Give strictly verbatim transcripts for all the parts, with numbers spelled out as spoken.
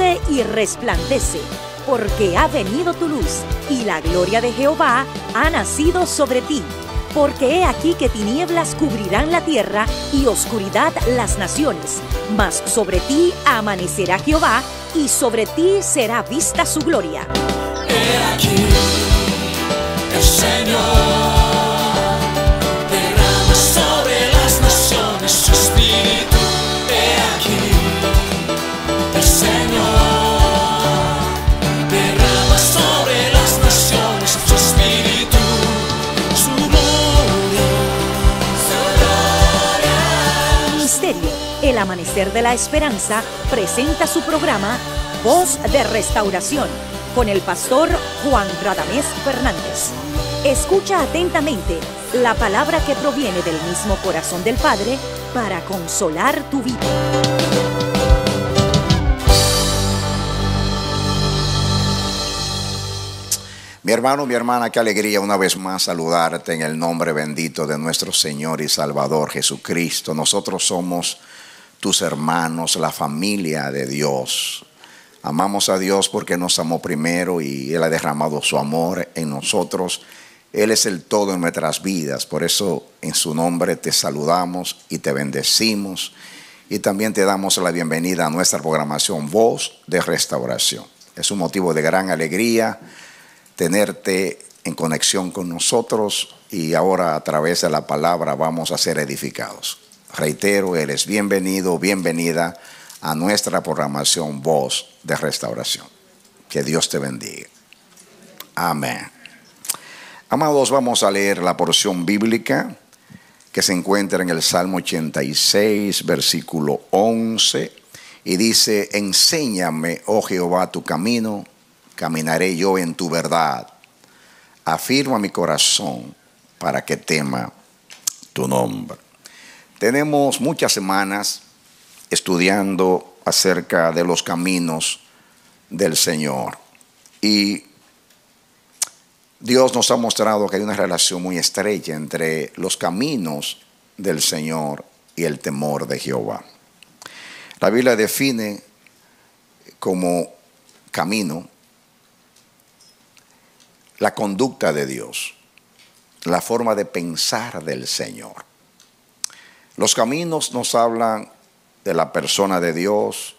levántate y resplandece, porque ha venido tu luz, y la gloria de Jehová ha nacido sobre ti. Porque he aquí que tinieblas cubrirán la tierra, y oscuridad las naciones. Mas sobre ti amanecerá Jehová, y sobre ti será vista su gloria. He aquí, el Señor derrama sobre las naciones su espíritu. He aquí, el Señor derrama sobre las naciones su espíritu, su gloria, su gloria. Ministerio El Amanecer de la Esperanza presenta su programa Voz de Restauración con el pastor Juan Radamés Fernández. Escucha atentamente la palabra que proviene del mismo corazón del Padre para consolar tu vida. Mi hermano, mi hermana, qué alegría una vez más saludarte en el nombre bendito de nuestro Señor y Salvador Jesucristo. Nosotros somos tus hermanos, la familia de Dios. Amamos a Dios porque nos amó primero y Él ha derramado su amor en nosotros. Él es el todo en nuestras vidas. Por eso en su nombre te saludamos y te bendecimos. Y también te damos la bienvenida a nuestra programación Voz de Restauración. Es un motivo de gran alegría tenerte en conexión con nosotros. Y ahora a través de la palabra vamos a ser edificados. Reitero, eres bienvenido, bienvenida a nuestra programación Voz de Restauración. Que Dios te bendiga. Amén. Amados, vamos a leer la porción bíblica que se encuentra en el Salmo ochenta y seis, versículo once, y dice: enséñame, oh Jehová, tu camino, caminaré yo en tu verdad. Afirma mi corazón para que tema tu nombre. Tenemos muchas semanas estudiando acerca de los caminos del Señor. Y Dios nos ha mostrado que hay una relación muy estrecha entre los caminos del Señor y el temor de Jehová. La Biblia define como camino la conducta de Dios, la forma de pensar del Señor. Los caminos nos hablan de la persona de Dios,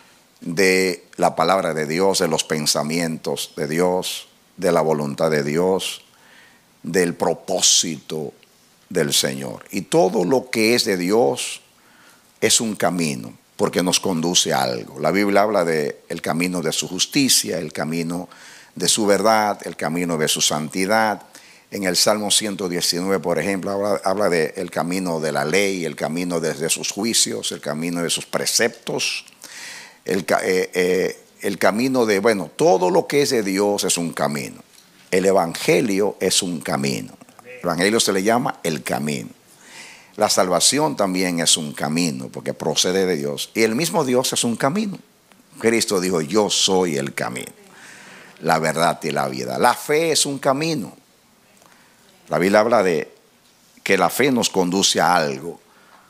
de la palabra de Dios, de los pensamientos de Dios, de la voluntad de Dios, del propósito del Señor. Y todo lo que es de Dios es un camino, porque nos conduce a algo. La Biblia habla de el camino de su justicia, el camino de su verdad, el camino de su santidad. En el Salmo ciento diecinueve, por ejemplo, habla, habla del camino de la ley, el camino de, de sus juicios, el camino de sus preceptos, el, eh, eh, el camino de, bueno, todo lo que es de Dios es un camino. El Evangelio es un camino. El Evangelio se le llama el camino. La salvación también es un camino, porque procede de Dios. Y el mismo Dios es un camino. Cristo dijo: yo soy el camino, la verdad y la vida. La fe es un camino. La Biblia habla de que la fe nos conduce a algo.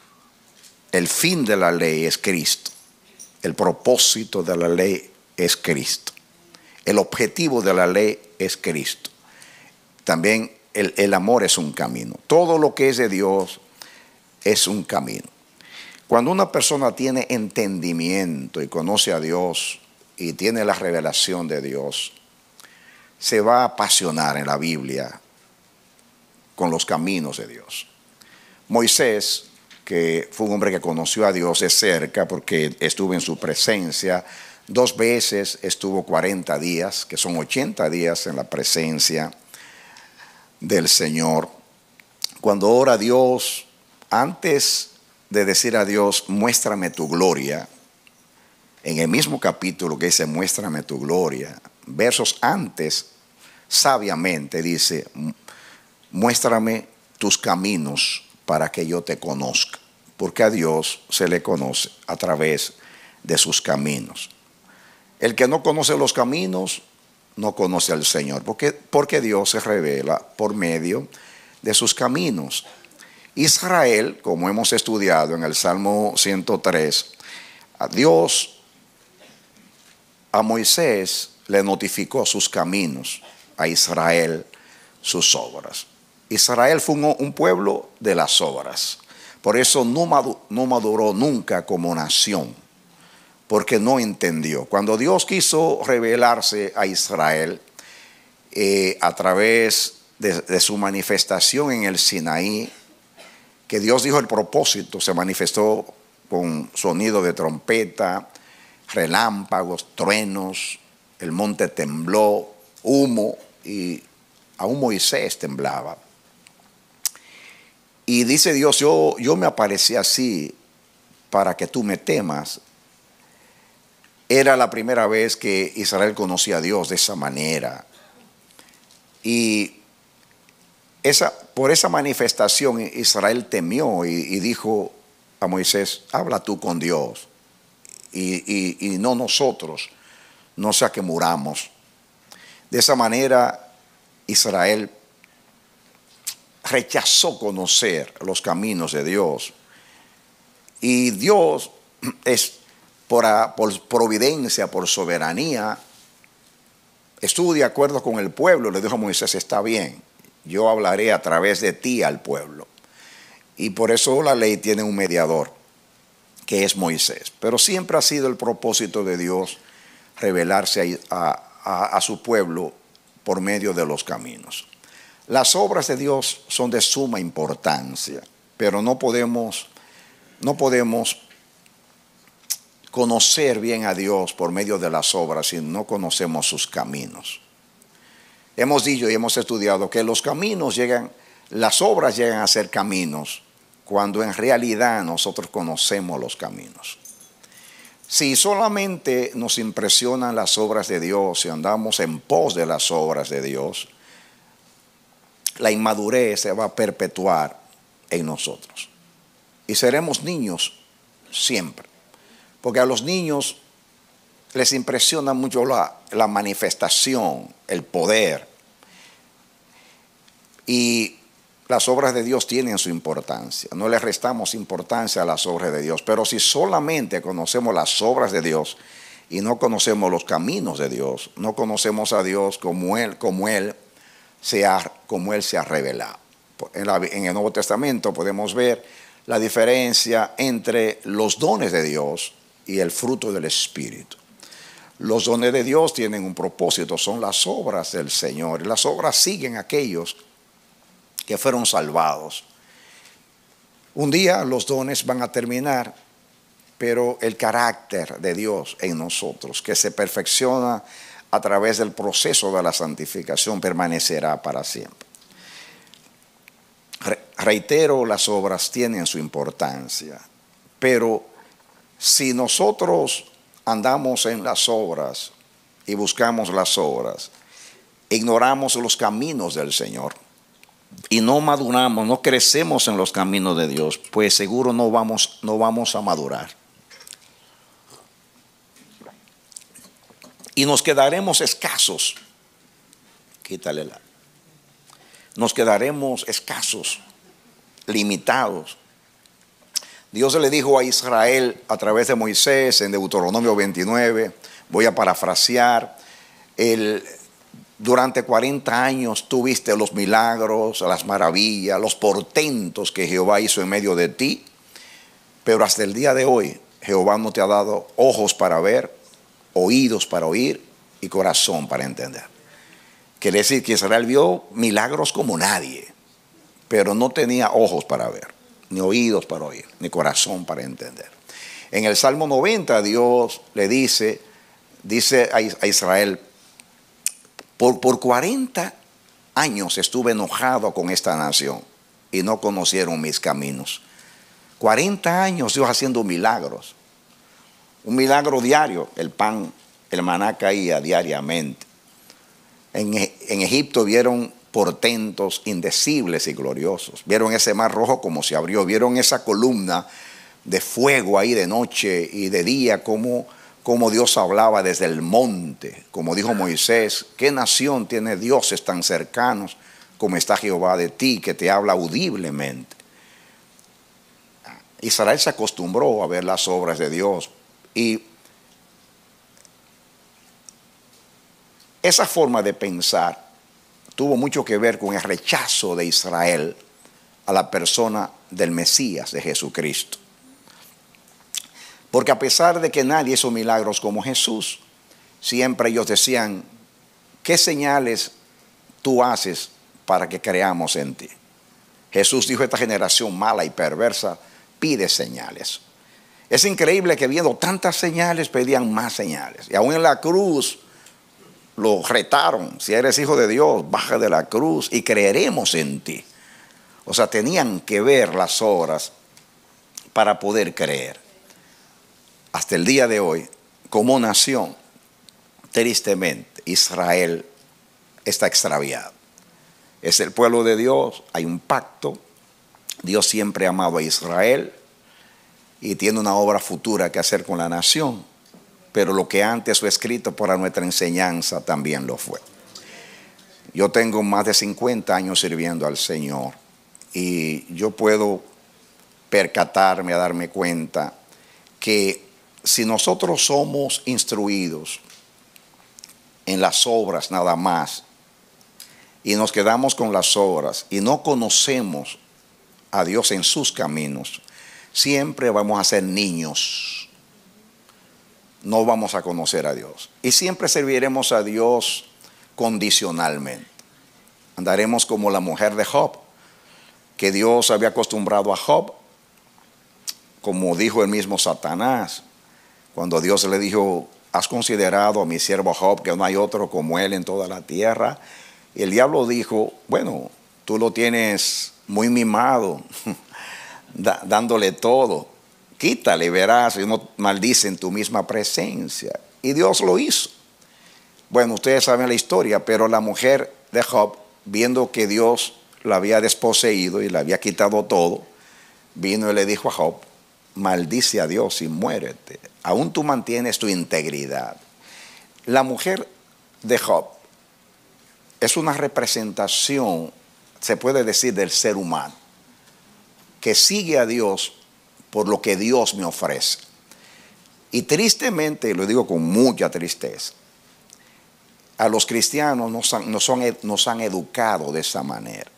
El fin de la ley es Cristo. El propósito de la ley es Cristo. El objetivo de la ley es Cristo. También el, el amor es un camino. Todo lo que es de Dios es un camino. Cuando una persona tiene entendimiento y conoce a Dios y tiene la revelación de Dios, se va a apasionar en la Biblia con los caminos de Dios. Moisés, que fue un hombre que conoció a Dios de cerca porque estuvo en su presencia, dos veces estuvo cuarenta días, que son ochenta días en la presencia del Señor. Cuando ora a Dios, antes de decir a Dios: muéstrame tu gloria, en el mismo capítulo que dice muéstrame tu gloria, versos antes, sabiamente dice: muéstrame tus caminos para que yo te conozca. Porque a Dios se le conoce a través de sus caminos. El que no conoce los caminos no conoce al Señor, porque, porque Dios se revela por medio de sus caminos. Israel, como hemos estudiado en el Salmo ciento tres, a Dios a Moisés le notificó sus caminos, a Israel sus obras. Israel fue un, un pueblo de las obras. Por eso no maduró, no maduró nunca como nación, porque no entendió. Cuando Dios quiso revelarse a Israel eh, a través de, de su manifestación en el Sinaí, que Dios dijo el propósito, se manifestó con sonido de trompeta, relámpagos, truenos, el monte tembló, humo, y aún Moisés temblaba. Y dice Dios, yo, yo me aparecí así para que tú me temas. Era la primera vez que Israel conocía a Dios de esa manera. Y esa, por esa manifestación Israel temió y, y dijo a Moisés, habla tú con Dios y, y, y no nosotros, no sea que muramos. De esa manera Israel rechazó conocer los caminos de Dios. Y Dios es por, por providencia, por soberanía, estuvo de acuerdo con el pueblo. Le dijo a Moisés, está bien, yo hablaré a través de ti al pueblo. Y por eso la ley tiene un mediador, que es Moisés. Pero siempre ha sido el propósito de Dios revelarse a, a, a su pueblo por medio de los caminos. Las obras de Dios son de suma importancia, pero no podemos, no podemos conocer bien a Dios por medio de las obras si no conocemos sus caminos. Hemos dicho y hemos estudiado que los caminos llegan, las obras llegan a ser caminos cuando en realidad nosotros conocemos los caminos. Si solamente nos impresionan las obras de Dios y andamos en pos de las obras de Dios, la inmadurez se va a perpetuar en nosotros. Y seremos niños siempre. Porque a los niños les impresiona mucho la, la manifestación, el poder. Y las obras de Dios tienen su importancia. No le restamos importancia a las obras de Dios. Pero si solamente conocemos las obras de Dios y no conocemos los caminos de Dios, no conocemos a Dios como Él, como Él, se, ha, como él se ha revelado. En, la, en el Nuevo Testamento podemos ver la diferencia entre los dones de Dios y el fruto del Espíritu. Los dones de Dios tienen un propósito, son las obras del Señor. Y las obras siguen a aquellos que fueron salvados. Un día los dones van a terminar, pero el carácter de Dios en nosotros, que se perfecciona a través del proceso de la santificación, permanecerá para siempre. Reitero, las obras tienen su importancia, pero si nosotros andamos en las obras y buscamos las obras, ignoramos los caminos del Señor y no maduramos, no crecemos en los caminos de Dios, pues seguro no vamos, no vamos a madurar. Y nos quedaremos escasos. Quítale la. Nos quedaremos escasos, limitados. Dios le dijo a Israel a través de Moisés en Deuteronomio veintinueve, voy a parafrasear, el, durante cuarenta años tú viste los milagros, las maravillas, los portentos que Jehová hizo en medio de ti, pero hasta el día de hoy Jehová no te ha dado ojos para ver, oídos para oír y corazón para entender. Quiere decir que Israel vio milagros como nadie, pero no tenía ojos para ver, ni oídos para oír, ni corazón para entender. En el Salmo noventa Dios le dice, dice a Israel, por, por cuarenta años estuve enojado con esta nación y no conocieron mis caminos. cuarenta años Dios haciendo milagros. Un milagro diario, el pan, el maná caía diariamente. En, en Egipto vieron portentos indecibles y gloriosos. Vieron ese mar rojo como se abrió. Vieron esa columna de fuego ahí de noche y de día, como, como Dios hablaba desde el monte. Como dijo Moisés, ¿qué nación tiene dioses tan cercanos como está Jehová de ti, que te habla audiblemente? Israel se acostumbró a ver las obras de Dios. Y esa forma de pensar tuvo mucho que ver con el rechazo de Israel a la persona del Mesías, de Jesucristo. Porque a pesar de que nadie hizo milagros como Jesús, siempre ellos decían, ¿qué señales tú haces para que creamos en ti? Jesús dijo, esta generación mala y perversa pide señales. Es increíble que viendo tantas señales pedían más señales. Y aún en la cruz lo retaron, si eres hijo de Dios, baja de la cruz y creeremos en ti. O sea, tenían que ver las obras para poder creer. Hasta el día de hoy, como nación, tristemente, Israel está extraviado. Es el pueblo de Dios, hay un pacto. Dios siempre ha amado a Israel y tiene una obra futura que hacer con la nación. Pero lo que antes fue escrito para nuestra enseñanza también lo fue. Yo tengo más de cincuenta años sirviendo al Señor y yo puedo percatarme, a darme cuenta que si nosotros somos instruidos en las obras nada más y nos quedamos con las obras y no conocemos a Dios en sus caminos, siempre vamos a ser niños. No vamos a conocer a Dios. Y siempre serviremos a Dios condicionalmente. Andaremos como la mujer de Job, que Dios había acostumbrado a Job, como dijo el mismo Satanás, cuando Dios le dijo, ¿has considerado a mi siervo Job, que no hay otro como él en toda la tierra? Y el diablo dijo, bueno, tú lo tienes muy mimado, dándole todo. Quítale, verás, y no maldice en tu misma presencia. Y Dios lo hizo. Bueno, ustedes saben la historia, pero la mujer de Job, viendo que Dios la había desposeído y le había quitado todo, vino y le dijo a Job, maldice a Dios y muérete. Aún tú mantienes tu integridad. La mujer de Job es una representación, se puede decir, del ser humano, que sigue a Dios por lo que Dios me ofrece. Y tristemente, lo digo con mucha tristeza, a los cristianos nos han, nos son, nos han educado de esa manera.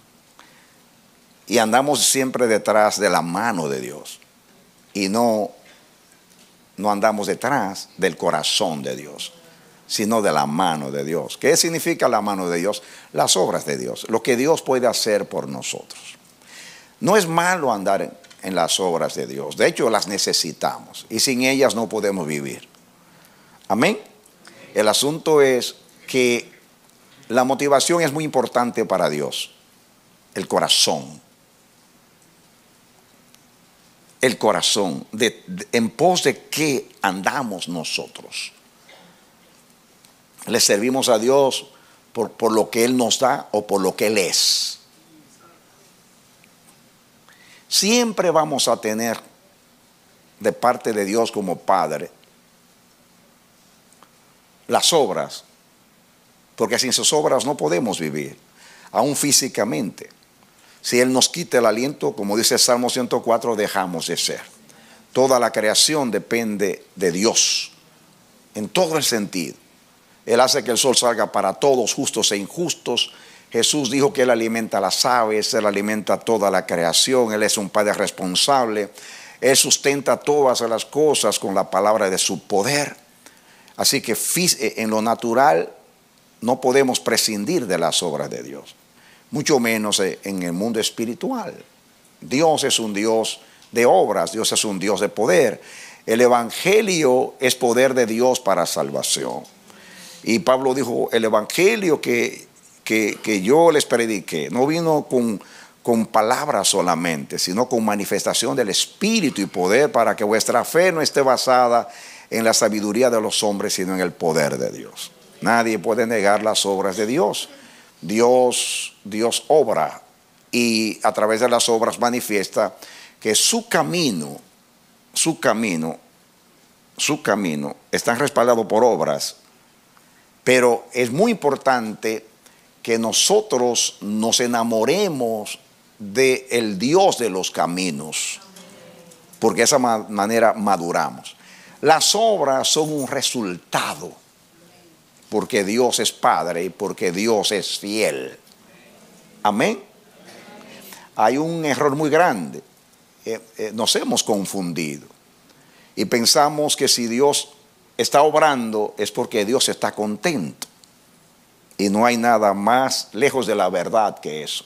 Y andamos siempre detrás de la mano de Dios. Y no, no andamos detrás del corazón de Dios, sino de la mano de Dios. ¿Qué significa la mano de Dios? Las obras de Dios, lo que Dios puede hacer por nosotros. No es malo andar en, en las obras de Dios. De hecho, las necesitamos y sin ellas no podemos vivir. Amén. El asunto es que la motivación es muy importante para Dios. El corazón. El corazón. De, de, en pos de qué andamos nosotros. Le servimos a Dios por, por lo que Él nos da o por lo que Él es. Siempre vamos a tener de parte de Dios como Padre las obras, porque sin sus obras no podemos vivir, aún físicamente. Si Él nos quita el aliento, como dice el Salmo ciento cuatro, dejamos de ser. Toda la creación depende de Dios, en todo el sentido. Él hace que el sol salga para todos, justos e injustos. Jesús dijo que Él alimenta a las aves, Él alimenta toda la creación, Él es un Padre responsable, Él sustenta todas las cosas con la palabra de su poder. Así que en lo natural no podemos prescindir de las obras de Dios, mucho menos en el mundo espiritual. Dios es un Dios de obras, Dios es un Dios de poder. El Evangelio es poder de Dios para salvación. Y Pablo dijo, el Evangelio que... Que, que yo les prediqué, no vino con, con palabras solamente, sino con manifestación del Espíritu y poder, para que vuestra fe no esté basada en la sabiduría de los hombres, sino en el poder de Dios. Nadie puede negar las obras de Dios. Dios, Dios obra y a través de las obras manifiesta que su camino, su camino, su camino están respaldados por obras, pero es muy importante que nosotros nos enamoremos del Dios de los caminos, porque de esa manera maduramos. Las obras son un resultado porque Dios es Padre y porque Dios es fiel. Amén. Hay un error muy grande. Eh, eh, nos hemos confundido y pensamos que si Dios está obrando es porque Dios está contento. Y no hay nada más lejos de la verdad que eso.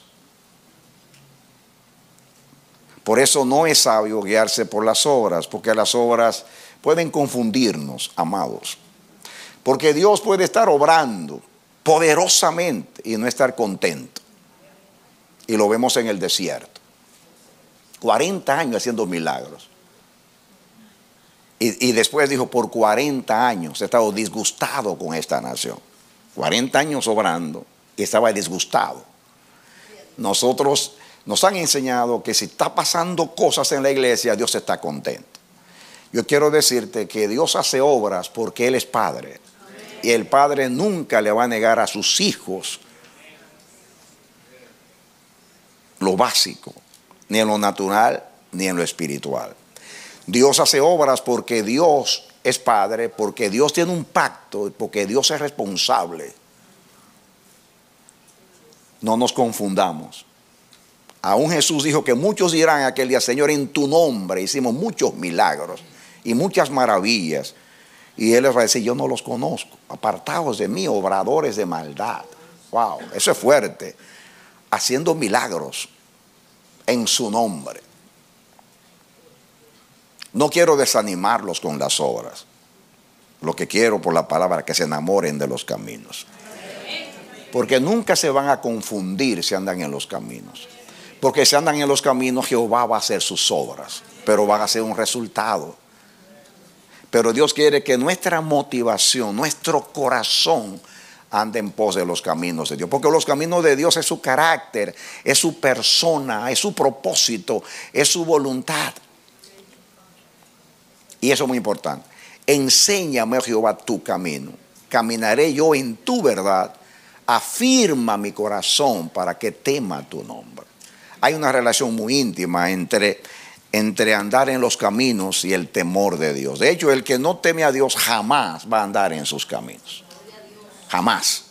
Por eso no es sabio guiarse por las obras, porque las obras pueden confundirnos, amados. Porque Dios puede estar obrando poderosamente y no estar contento. Y lo vemos en el desierto. cuarenta años haciendo milagros. Y, y después dijo, por cuarenta años he estado disgustado con esta nación. cuarenta años obrando y estaba disgustado. Nosotros nos han enseñado que si está pasando cosas en la iglesia, Dios está contento. Yo quiero decirte que Dios hace obras porque Él es Padre. Y el Padre nunca le va a negar a sus hijos lo básico, ni en lo natural, ni en lo espiritual. Dios hace obras porque Dios es Padre, porque Dios tiene un pacto, porque Dios es responsable. No nos confundamos. Aún Jesús dijo que muchos dirán aquel día, Señor, en tu nombre hicimos muchos milagros y muchas maravillas. Y Él les va a decir, yo no los conozco, apartados de mí, obradores de maldad. Wow, eso es fuerte. Haciendo milagros en su nombre. No quiero desanimarlos con las obras. Lo que quiero por la palabra es que se enamoren de los caminos. Porque nunca se van a confundir si andan en los caminos. Porque si andan en los caminos, Jehová va a hacer sus obras, pero van a ser un resultado. Pero Dios quiere que nuestra motivación, nuestro corazón ande en pos de los caminos de Dios. Porque los caminos de Dios es su carácter, es su persona, es su propósito, es su voluntad. Y eso es muy importante. Enséñame, Jehová, tu camino. Caminaré yo en tu verdad. Afirma mi corazón para que tema tu nombre. Hay una relación muy íntima entre, entre andar en los caminos y el temor de Dios. De hecho, el que no teme a Dios jamás va a andar en sus caminos. Jamás.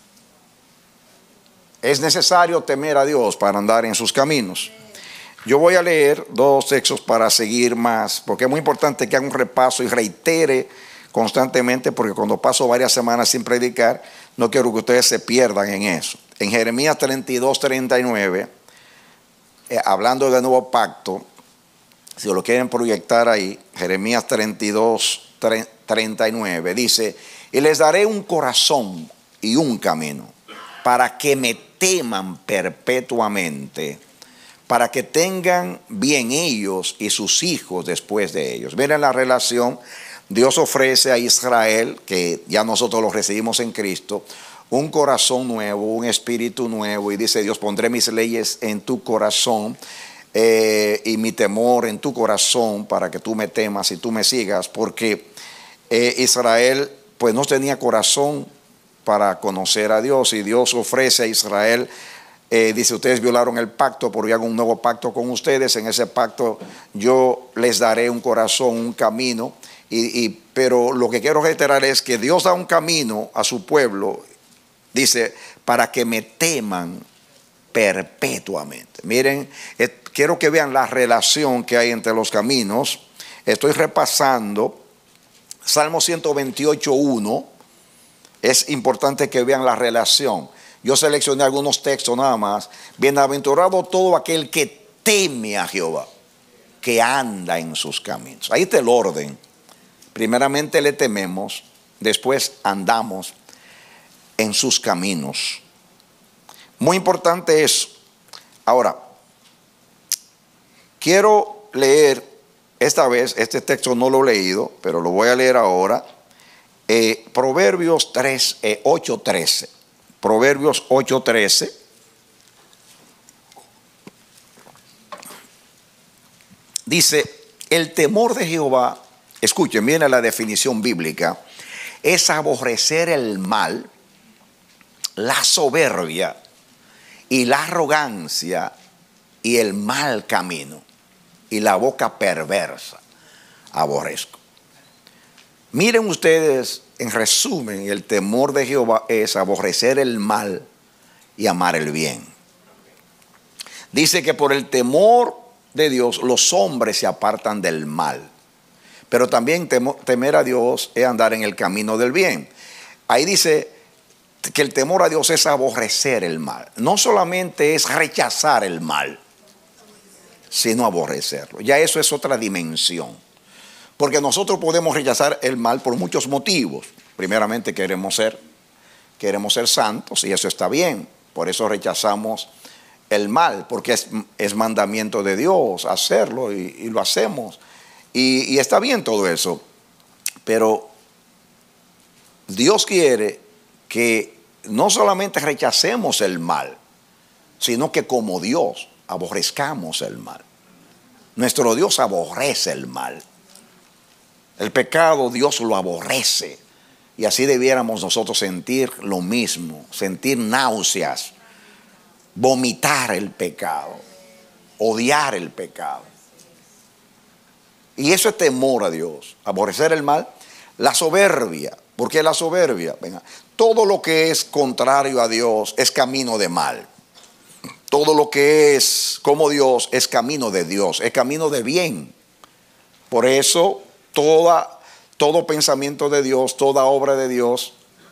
Es necesario temer a Dios para andar en sus caminos. Yo voy a leer dos textos para seguir más, porque es muy importante que haga un repaso y reitere constantemente, porque cuando paso varias semanas sin predicar, no quiero que ustedes se pierdan en eso. En Jeremías treinta y dos, treinta y nueve, eh, hablando del nuevo pacto, si lo quieren proyectar ahí, Jeremías treinta y dos, treinta y nueve, dice, y les daré un corazón y un camino, para que me teman perpetuamente, para que tengan bien ellos y sus hijos después de ellos. Miren la relación. Dios ofrece a Israel, que ya nosotros lo recibimos en Cristo, un corazón nuevo, un espíritu nuevo, y dice Dios, pondré mis leyes en tu corazón eh, y mi temor en tu corazón para que tú me temas y tú me sigas, porque eh, Israel pues no tenía corazón para conocer a Dios, y Dios ofrece a Israel, eh, dice, ustedes violaron el pacto, pero yo hago un nuevo pacto con ustedes, en ese pacto yo les daré un corazón, un camino. Y, y, pero lo que quiero reiterar es que Dios da un camino a su pueblo, dice, para que me teman perpetuamente. Miren, eh, quiero que vean la relación que hay entre los caminos. Estoy repasando Salmo ciento veintiocho, uno. Es importante que vean la relación. Yo seleccioné algunos textos nada más. Bienaventurado todo aquel que teme a Jehová, que anda en sus caminos. Ahí está el orden. Primeramente le tememos, después andamos en sus caminos. Muy importante eso. Ahora, quiero leer esta vez, este texto no lo he leído, pero lo voy a leer ahora. Eh, Proverbios tres, eh, ocho trece. Proverbios ocho trece. Dice, el temor de Jehová, escuchen, viene la definición bíblica, es aborrecer el mal, la soberbia y la arrogancia y el mal camino y la boca perversa. Aborrezco. Miren ustedes, en resumen, el temor de Jehová es aborrecer el mal y amar el bien. Dice que por el temor de Dios los hombres se apartan del mal. Pero también temo, temer a Dios es andar en el camino del bien. Ahí dice que el temor a Dios es aborrecer el mal. No solamente es rechazar el mal, sino aborrecerlo. Ya eso es otra dimensión. Porque nosotros podemos rechazar el mal por muchos motivos. Primeramente queremos ser, queremos ser santos y eso está bien. Por eso rechazamos el mal, porque es, es mandamiento de Dios hacerlo y, y lo hacemos. Y, y está bien todo eso. Pero Dios quiere que no solamente rechacemos el mal, sino que como Dios aborrezcamos el mal. Nuestro Dios aborrece el mal. El pecado Dios lo aborrece. Y así debiéramos nosotros sentir lo mismo, sentir náuseas, vomitar el pecado, odiar el pecado. Y eso es temor a Dios, aborrecer el mal. La soberbia, ¿por qué la soberbia? Venga, todo lo que es contrario a Dios es camino de mal. Todo lo que es como Dios es camino de Dios, es camino de bien. Por eso toda, todo pensamiento de Dios, toda obra de Dios,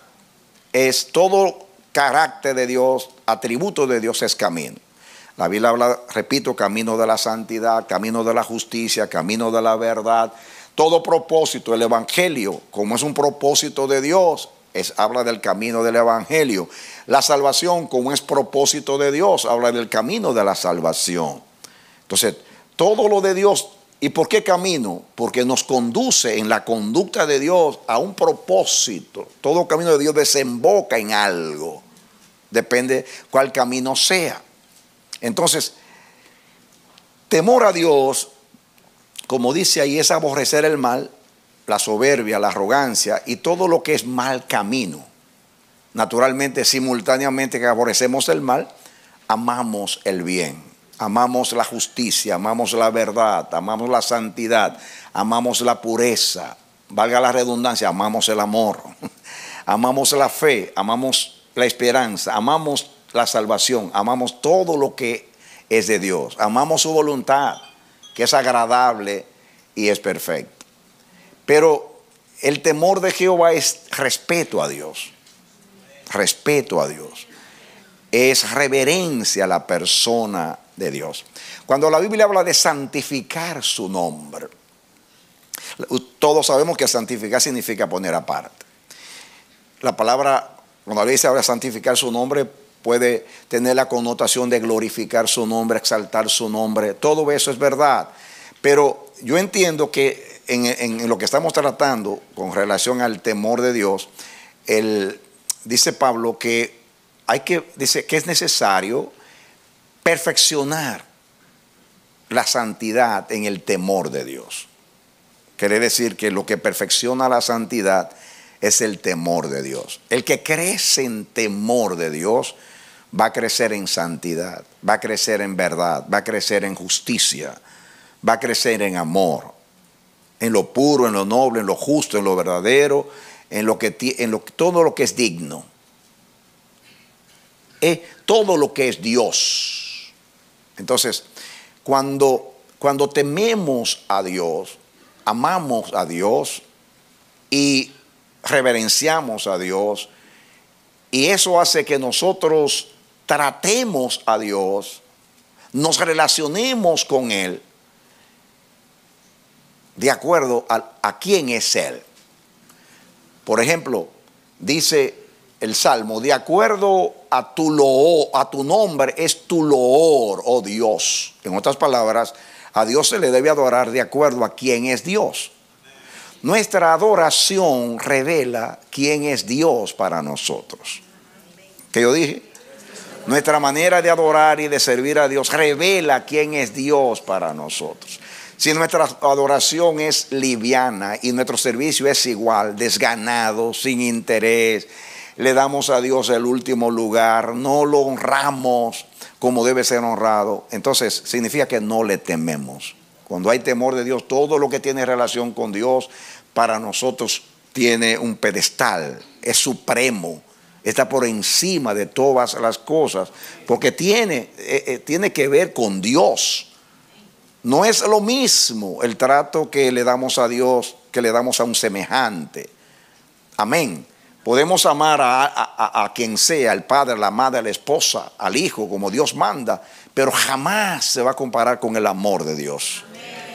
es todo carácter de Dios, atributo de Dios es camino. La Biblia habla, repito, camino de la santidad, camino de la justicia, camino de la verdad. Todo propósito, el evangelio, como es un propósito de Dios, es, habla del camino del evangelio. La salvación, como es propósito de Dios, habla del camino de la salvación. Entonces, todo lo de Dios, ¿y por qué camino? Porque nos conduce en la conducta de Dios a un propósito. Todo camino de Dios desemboca en algo. Depende cuál camino sea. Entonces, temor a Dios, como dice ahí, es aborrecer el mal, la soberbia, la arrogancia y todo lo que es mal camino. Naturalmente, simultáneamente que aborrecemos el mal, amamos el bien, amamos la justicia, amamos la verdad, amamos la santidad, amamos la pureza, valga la redundancia, amamos el amor, amamos la fe, amamos la esperanza, amamos la salvación, amamos todo lo que es de Dios, amamos su voluntad, que es agradable y es perfecta. Pero el temor de Jehová es respeto a Dios, respeto a Dios, es reverencia a la persona de Dios. Cuando la Biblia habla de santificar su nombre, todos sabemos que santificar significa poner aparte. La palabra, cuando la Biblia dice ahora santificar su nombre, puede tener la connotación de glorificar su nombre, exaltar su nombre. Todo eso es verdad. Pero yo entiendo que en, en lo que estamos tratando con relación al temor de Dios, el, dice Pablo que hay que, dice que es necesario perfeccionar la santidad en el temor de Dios. Quiere decir que lo que perfecciona la santidad es el temor de Dios. El que crece en temor de Dios va a crecer en santidad, va a crecer en verdad, va a crecer en justicia, va a crecer en amor, en lo puro, en lo noble, en lo justo, en lo verdadero, en lo que en lo, todo lo que es digno, es todo lo que es Dios. Entonces, cuando, cuando tememos a Dios, amamos a Dios y reverenciamos a Dios, y eso hace que nosotros tratemos a Dios, nos relacionemos con Él de acuerdo a, a quién es Él. Por ejemplo, dice el Salmo, de acuerdo a tu loor, a tu nombre es tu loor, oh Dios. En otras palabras, a Dios se le debe adorar de acuerdo a quién es Dios. Nuestra adoración revela quién es Dios para nosotros. ¿Qué yo dije? Nuestra manera de adorar y de servir a Dios revela quién es Dios para nosotros. Si nuestra adoración es liviana y nuestro servicio es igual, desganado, sin interés, le damos a Dios el último lugar, no lo honramos como debe ser honrado, entonces significa que no le tememos. Cuando hay temor de Dios, todo lo que tiene relación con Dios para nosotros tiene un pedestal, es supremo, está por encima de todas las cosas, porque tiene, eh, eh, tiene que ver con Dios. No es lo mismo el trato que le damos a Dios que le damos a un semejante. Amén. Podemos amar a, a, a quien sea, al padre, a la madre, a la esposa, al hijo, como Dios manda, pero jamás se va a comparar con el amor de Dios.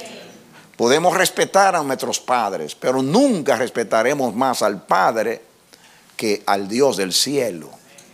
Podemos respetar a nuestros padres, pero nunca respetaremos más al Padre que al Dios del cielo.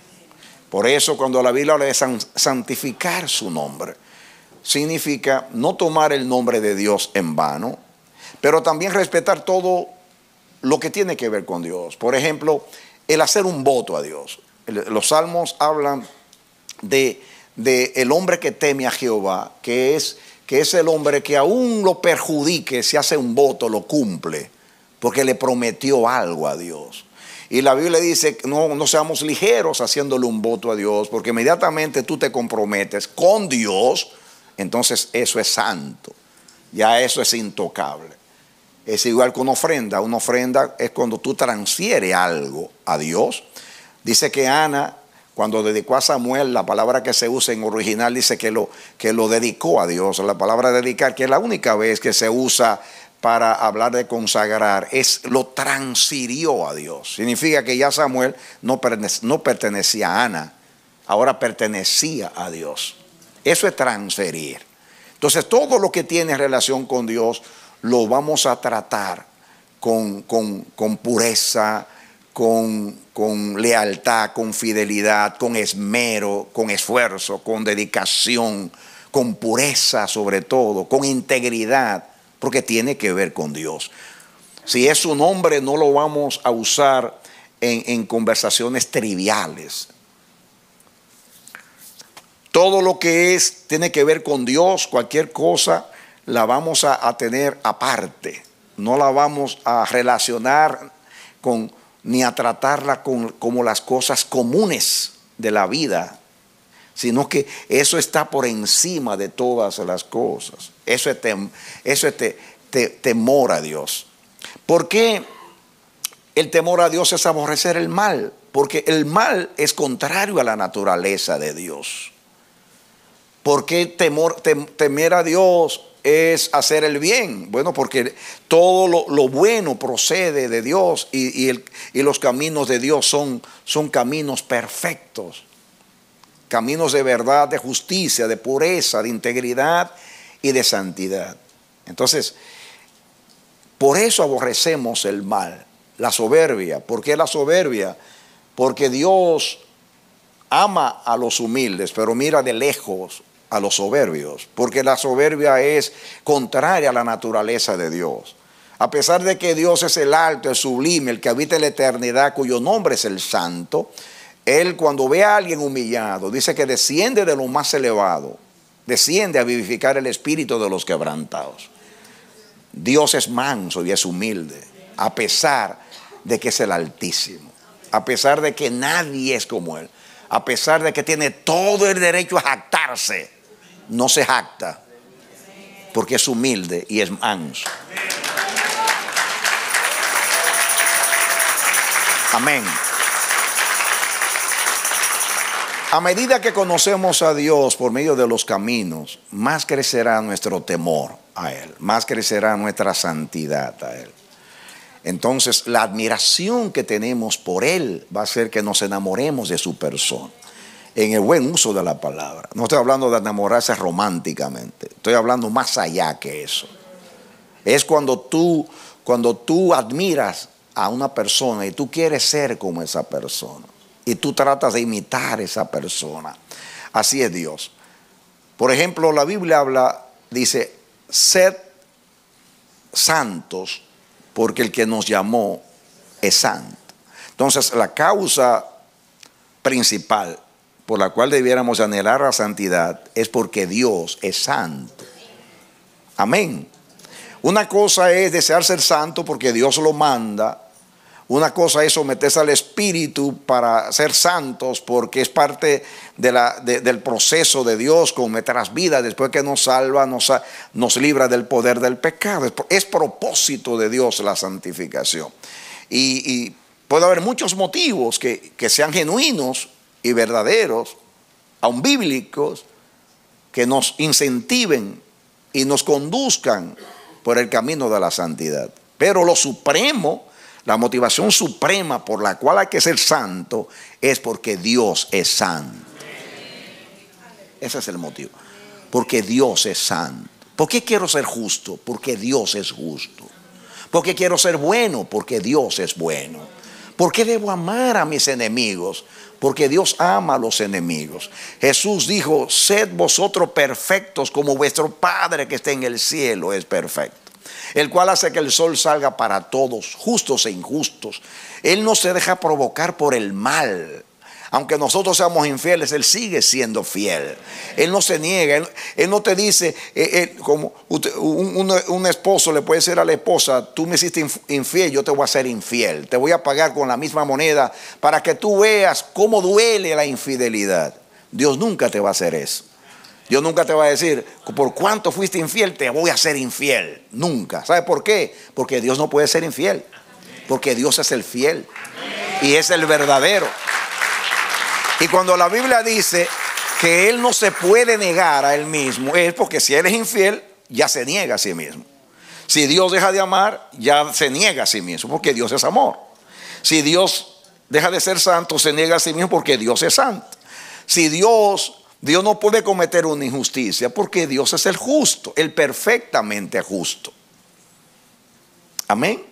Por eso cuando la Biblia habla de santificar su nombre, significa no tomar el nombre de Dios en vano, pero también respetar todo lo que tiene que ver con Dios. Por ejemplo, el hacer un voto a Dios. Los salmos hablan de, de el hombre que teme a Jehová, que es, que es el hombre que aún lo perjudique, si hace un voto, lo cumple, porque le prometió algo a Dios. Y la Biblia dice, no, no seamos ligeros haciéndole un voto a Dios, porque inmediatamente tú te comprometes con Dios, entonces eso es santo, ya eso es intocable. Es igual que una ofrenda. Una ofrenda es cuando tú transfieres algo a Dios. Dice que Ana, cuando dedicó a Samuel, la palabra que se usa en original dice que lo, que lo dedicó a Dios. La palabra dedicar, que es la única vez que se usa para hablar de consagrar, es lo transfirió a Dios. Significa que ya Samuel no, no pertenecía a Ana, ahora pertenecía a Dios. Eso es transferir. Entonces todo lo que tiene relación con Dios lo vamos a tratar con, con, con pureza, con, con lealtad, con fidelidad, con esmero, con esfuerzo, con dedicación, con pureza sobre todo, con integridad, porque tiene que ver con Dios. Si es su nombre, no lo vamos a usar en, en conversaciones triviales. Todo lo que es, tiene que ver con Dios, cualquier cosa, la vamos a, a tener aparte. No la vamos a relacionar con, ni a tratarla con, como las cosas comunes de la vida, sino que eso está por encima de todas las cosas. Eso es, tem, eso es te, te, temor a Dios. ¿Por qué el temor a Dios es aborrecer el mal? Porque el mal es contrario a la naturaleza de Dios. ¿Por qué temor, tem, temer a Dios es hacer el bien? Bueno, porque todo lo, lo bueno procede de Dios y, y, el, y los caminos de Dios son, son caminos perfectos. Caminos de verdad, de justicia, de pureza, de integridad y de santidad. Entonces, por eso aborrecemos el mal, la soberbia. ¿Por qué la soberbia? Porque Dios ama a los humildes, pero mira de lejos a los soberbios, porque la soberbia es contraria a la naturaleza de Dios. A pesar de que Dios es el alto, el sublime, el que habita en la eternidad, cuyo nombre es el santo, Él cuando ve a alguien humillado, dice que desciende de lo más elevado, desciende a vivificar el espíritu de los quebrantados. Dios es manso y es humilde, a pesar de que es el Altísimo, a pesar de que nadie es como Él, a pesar de que tiene todo el derecho a jactarse, no se jacta, porque es humilde y es manso. Amén. A medida que conocemos a Dios por medio de los caminos, más crecerá nuestro temor a Él, más crecerá nuestra santidad a Él. Entonces, la admiración que tenemos por Él va a hacer que nos enamoremos de su persona, en el buen uso de la palabra. No estoy hablando de enamorarse románticamente, estoy hablando más allá que eso. Es cuando tú, cuando tú admiras a una persona y tú quieres ser como esa persona y tú tratas de imitar a esa persona. Así es Dios. Por ejemplo, la Biblia habla, dice, sed santos porque el que nos llamó es santo. Entonces, la causa principal por la cual debiéramos anhelar la santidad es porque Dios es santo. Amén. Una cosa es desear ser santo porque Dios lo manda. Una cosa es someterse al Espíritu para ser santos porque es parte de la, de, del proceso de Dios con nuestras vidas. Después que nos salva, nos, nos libra del poder del pecado. Es, es propósito de Dios la santificación. Y, y puede haber muchos motivos que, que sean genuinos y verdaderos, aun bíblicos, que nos incentiven y nos conduzcan por el camino de la santidad. Pero lo supremo, la motivación suprema por la cual hay que ser santo, es porque Dios es santo. Ese es el motivo. Porque Dios es santo. ¿Por qué quiero ser justo? Porque Dios es justo. ¿Por qué quiero ser bueno? Porque Dios es bueno. ¿Por qué debo amar a mis enemigos? Porque Dios ama a los enemigos. Jesús dijo: sed vosotros perfectos como vuestro Padre que está en el cielo es perfecto, el cual hace que el sol salga para todos, justos e injustos. Él no se deja provocar por el mal. Aunque nosotros seamos infieles, Él sigue siendo fiel. Él no se niega. Él, él no te dice, eh, eh, como usted, un, un, un esposo le puede decir a la esposa: tú me hiciste infiel, yo te voy a hacer infiel. Te voy a pagar con la misma moneda para que tú veas cómo duele la infidelidad. Dios nunca te va a hacer eso. Dios nunca te va a decir: por cuánto fuiste infiel, te voy a ser infiel. Nunca. ¿Sabe por qué? Porque Dios no puede ser infiel. Porque Dios es el fiel y es el verdadero. Y cuando la Biblia dice que Él no se puede negar a Él mismo, es porque si Él es infiel, ya se niega a sí mismo. Si Dios deja de amar, ya se niega a sí mismo, porque Dios es amor. Si Dios deja de ser santo, se niega a sí mismo porque Dios es santo. Si Dios, Dios no puede cometer una injusticia porque Dios es el justo, el perfectamente justo. Amén.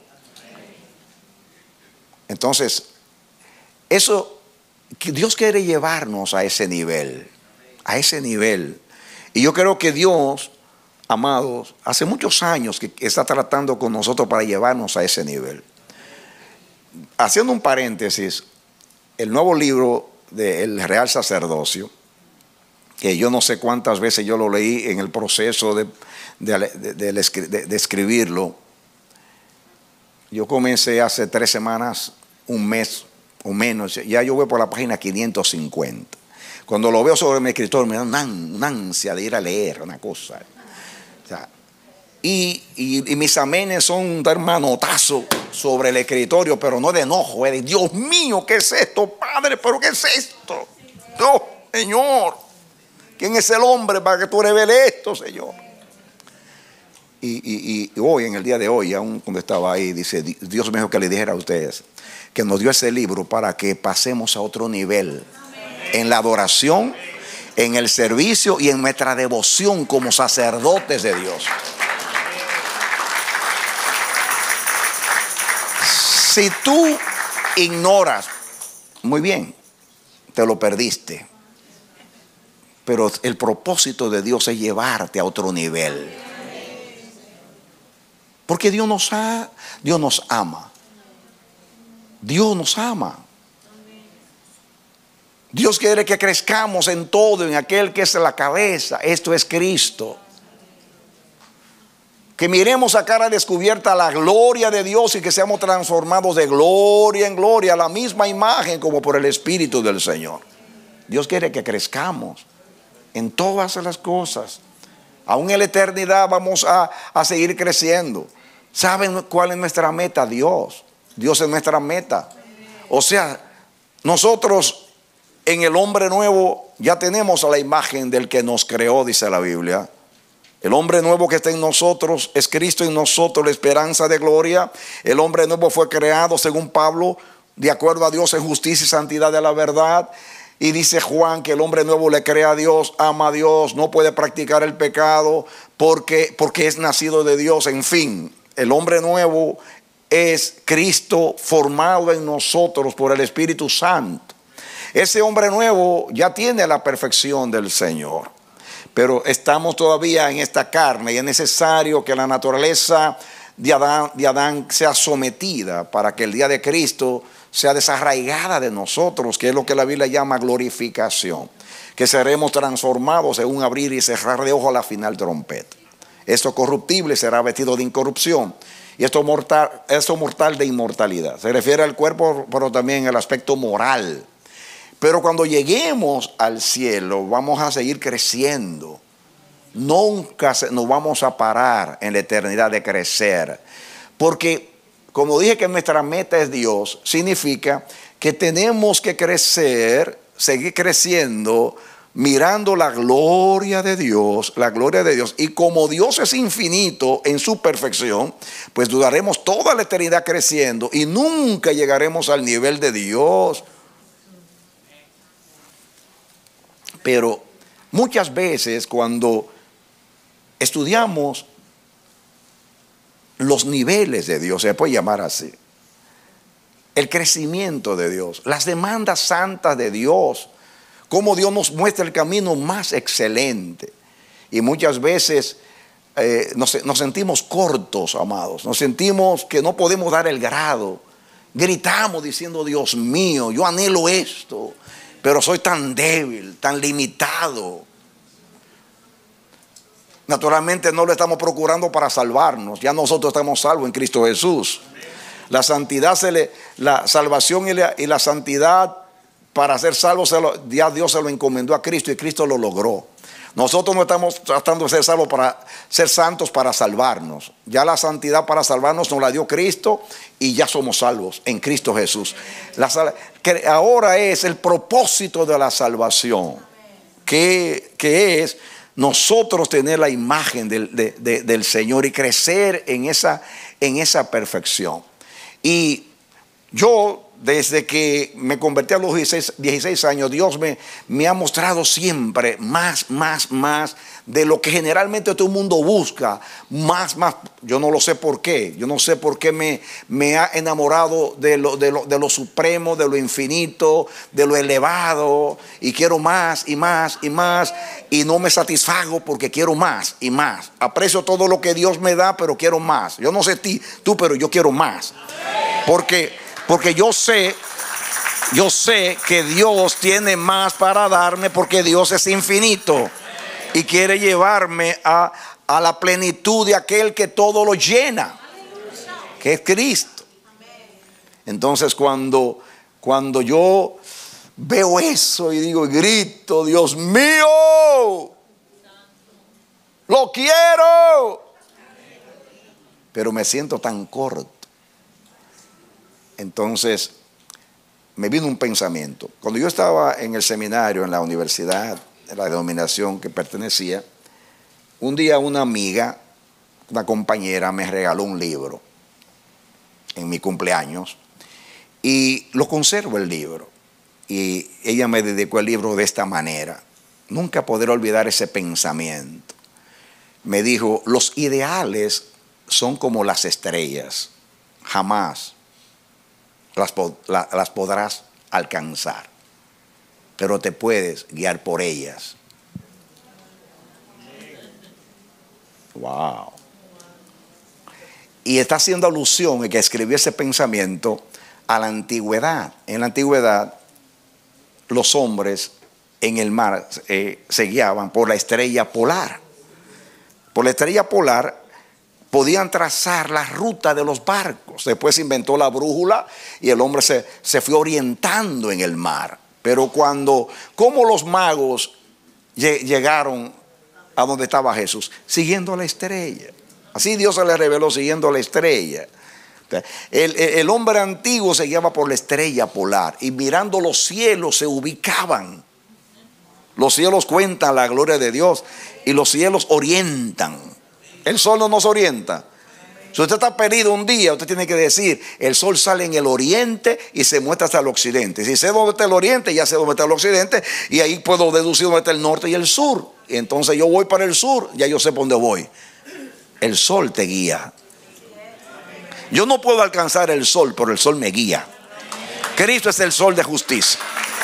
Entonces, eso... Dios quiere llevarnos a ese nivel, a ese nivel. Y yo creo que Dios, amados, hace muchos años que está tratando con nosotros para llevarnos a ese nivel. Haciendo un paréntesis, el nuevo libro del Real Sacerdocio, que yo no sé cuántas veces yo lo leí en el proceso de, de, de, de, de, de escribirlo. Yo comencé hace tres semanas, un mes o menos, ya yo voy por la página quinientos cincuenta. Cuando lo veo sobre mi escritor me da una, una ansia de ir a leer una cosa. O sea, y, y, y mis amenes son dar manotazo sobre el escritorio, pero no de enojo, es de: Dios mío, ¿qué es esto, Padre? ¿Pero qué es esto? Dios, Señor, ¿quién es el hombre para que tú reveles esto, Señor? Y, y, y hoy, en el día de hoy, aún cuando estaba ahí, dice: Dios me dijo que le dijera a ustedes que nos dio ese libro para que pasemos a otro nivel en la adoración, en el servicio y en nuestra devoción como sacerdotes de Dios. Si tú ignoras, muy bien, te lo perdiste. Pero el propósito de Dios es llevarte a otro nivel. Porque Dios nos ha, Dios nos ama. Dios nos ama. Dios quiere que crezcamos en todo, en aquel que es la cabeza. Esto es Cristo. Que miremos a cara descubierta la gloria de Dios y que seamos transformados de gloria en gloria a la misma imagen como por el Espíritu del Señor. Dios quiere que crezcamos en todas las cosas. Aún en la eternidad vamos a, a seguir creciendo. ¿Saben cuál es nuestra meta? Dios. Dios es nuestra meta. O sea, nosotros en el hombre nuevo ya tenemos a la imagen del que nos creó, dice la Biblia. El hombre nuevo que está en nosotros es Cristo en nosotros, la esperanza de gloria. El hombre nuevo fue creado, según Pablo, de acuerdo a Dios en justicia y santidad de la verdad. Y dice Juan que el hombre nuevo le cree a Dios, ama a Dios, no puede practicar el pecado porque, porque es nacido de Dios. En fin, el hombre nuevo es Cristo formado en nosotros por el Espíritu Santo. Ese hombre nuevo ya tiene la perfección del Señor, pero estamos todavía en esta carne y es necesario que la naturaleza de Adán, de Adán sea sometida para que el día de Cristo sea desarraigada de nosotros, que es lo que la Biblia llama glorificación, que seremos transformados en un abrir y cerrar de ojos a la final trompeta. Esto corruptible será vestido de incorrupción y esto mortal, esto mortal de inmortalidad. Se refiere al cuerpo, pero también al aspecto moral. Pero cuando lleguemos al cielo vamos a seguir creciendo. Nunca nos vamos a parar en la eternidad de crecer. Porque como dije que nuestra meta es Dios, significa que tenemos que crecer, seguir creciendo, mirando la gloria de Dios, la gloria de Dios. Y como Dios es infinito en su perfección, pues duraremos toda la eternidad creciendo y nunca llegaremos al nivel de Dios. Pero muchas veces cuando estudiamos los niveles de Dios, se puede llamar así, el crecimiento de Dios, las demandas santas de Dios, cómo Dios nos muestra el camino más excelente. Y muchas veces eh, nos, nos sentimos cortos, amados, nos sentimos que no podemos dar el grado, gritamos diciendo: Dios mío, yo anhelo esto, pero soy tan débil, tan limitado. Naturalmente no lo estamos procurando para salvarnos. Ya nosotros estamos salvos en Cristo Jesús. La santidad, se le, la salvación y la, y la santidad para ser salvos, se lo, ya Dios se lo encomendó a Cristo y Cristo lo logró. Nosotros no estamos tratando de ser salvos para ser santos para salvarnos. Ya la santidad para salvarnos nos la dio Cristo y ya somos salvos en Cristo Jesús. La, que ahora es el propósito de la salvación, que, que es nosotros tener la imagen del, de, de, del Señor y crecer en esa, en esa perfección. Y yo, desde que me convertí a los dieciséis años, Dios me, me ha mostrado siempre más, más, más de lo que generalmente todo el mundo busca. Más, más. Yo no lo sé por qué. Yo no sé por qué me, me ha enamorado de lo, de, lo, de lo supremo, de lo infinito, de lo elevado. Y quiero más y más y más. Y no me satisfago porque quiero más y más. Aprecio todo lo que Dios me da, pero quiero más. Yo no sé ti, tú, pero yo quiero más. Porque... Porque yo sé, yo sé que Dios tiene más para darme, porque Dios es infinito y quiere llevarme a, a la plenitud de aquel que todo lo llena, que es Cristo. Entonces cuando, cuando yo veo eso y digo, grito: Dios mío, lo quiero, pero me siento tan corto. Entonces me vino un pensamiento. Cuando yo estaba en el seminario, en la universidad, en la denominación que pertenecía, un día una amiga, una compañera, me regaló un libro en mi cumpleaños y lo conservo el libro. Y ella me dedicó el libro de esta manera. Nunca podré olvidar ese pensamiento. Me dijo: los ideales son como las estrellas, jamás Las, la, las podrás alcanzar, pero te puedes guiar por ellas. Wow. Y está haciendo alusión en que escribió ese pensamiento a la antigüedad. En la antigüedad, los hombres en el mar eh, se guiaban por la estrella polar. Por la estrella polar podían trazar la ruta de los barcos. Después se inventó la brújula y el hombre se, se fue orientando en el mar. Pero cuando, como los magos llegaron a donde estaba Jesús, siguiendo la estrella. Así Dios se le reveló siguiendo la estrella. El, el, el hombre antiguo se guiaba por la estrella polar y mirando los cielos se ubicaban. Los cielos cuentan la gloria de Dios y los cielos orientan. El sol no nos orienta. Si usted está perdido un día, usted tiene que decir: el sol sale en el oriente y se muestra hasta el occidente. Si sé dónde está el oriente, ya sé dónde está el occidente, y ahí puedo deducir dónde está el norte y el sur. Y entonces yo voy para el sur, ya yo sé por dónde voy. El sol te guía. Yo no puedo alcanzar el sol, pero el sol me guía. Cristo es el sol de justicia.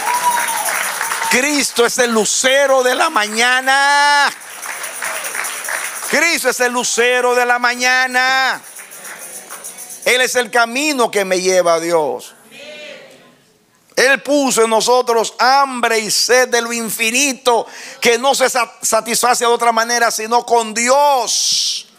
Cristo es el lucero de la mañana. Cristo es el lucero de la mañana. Él es el camino que me lleva a Dios. Él puso en nosotros hambre y sed de lo infinito, que no se satisface de otra manera sino con Dios.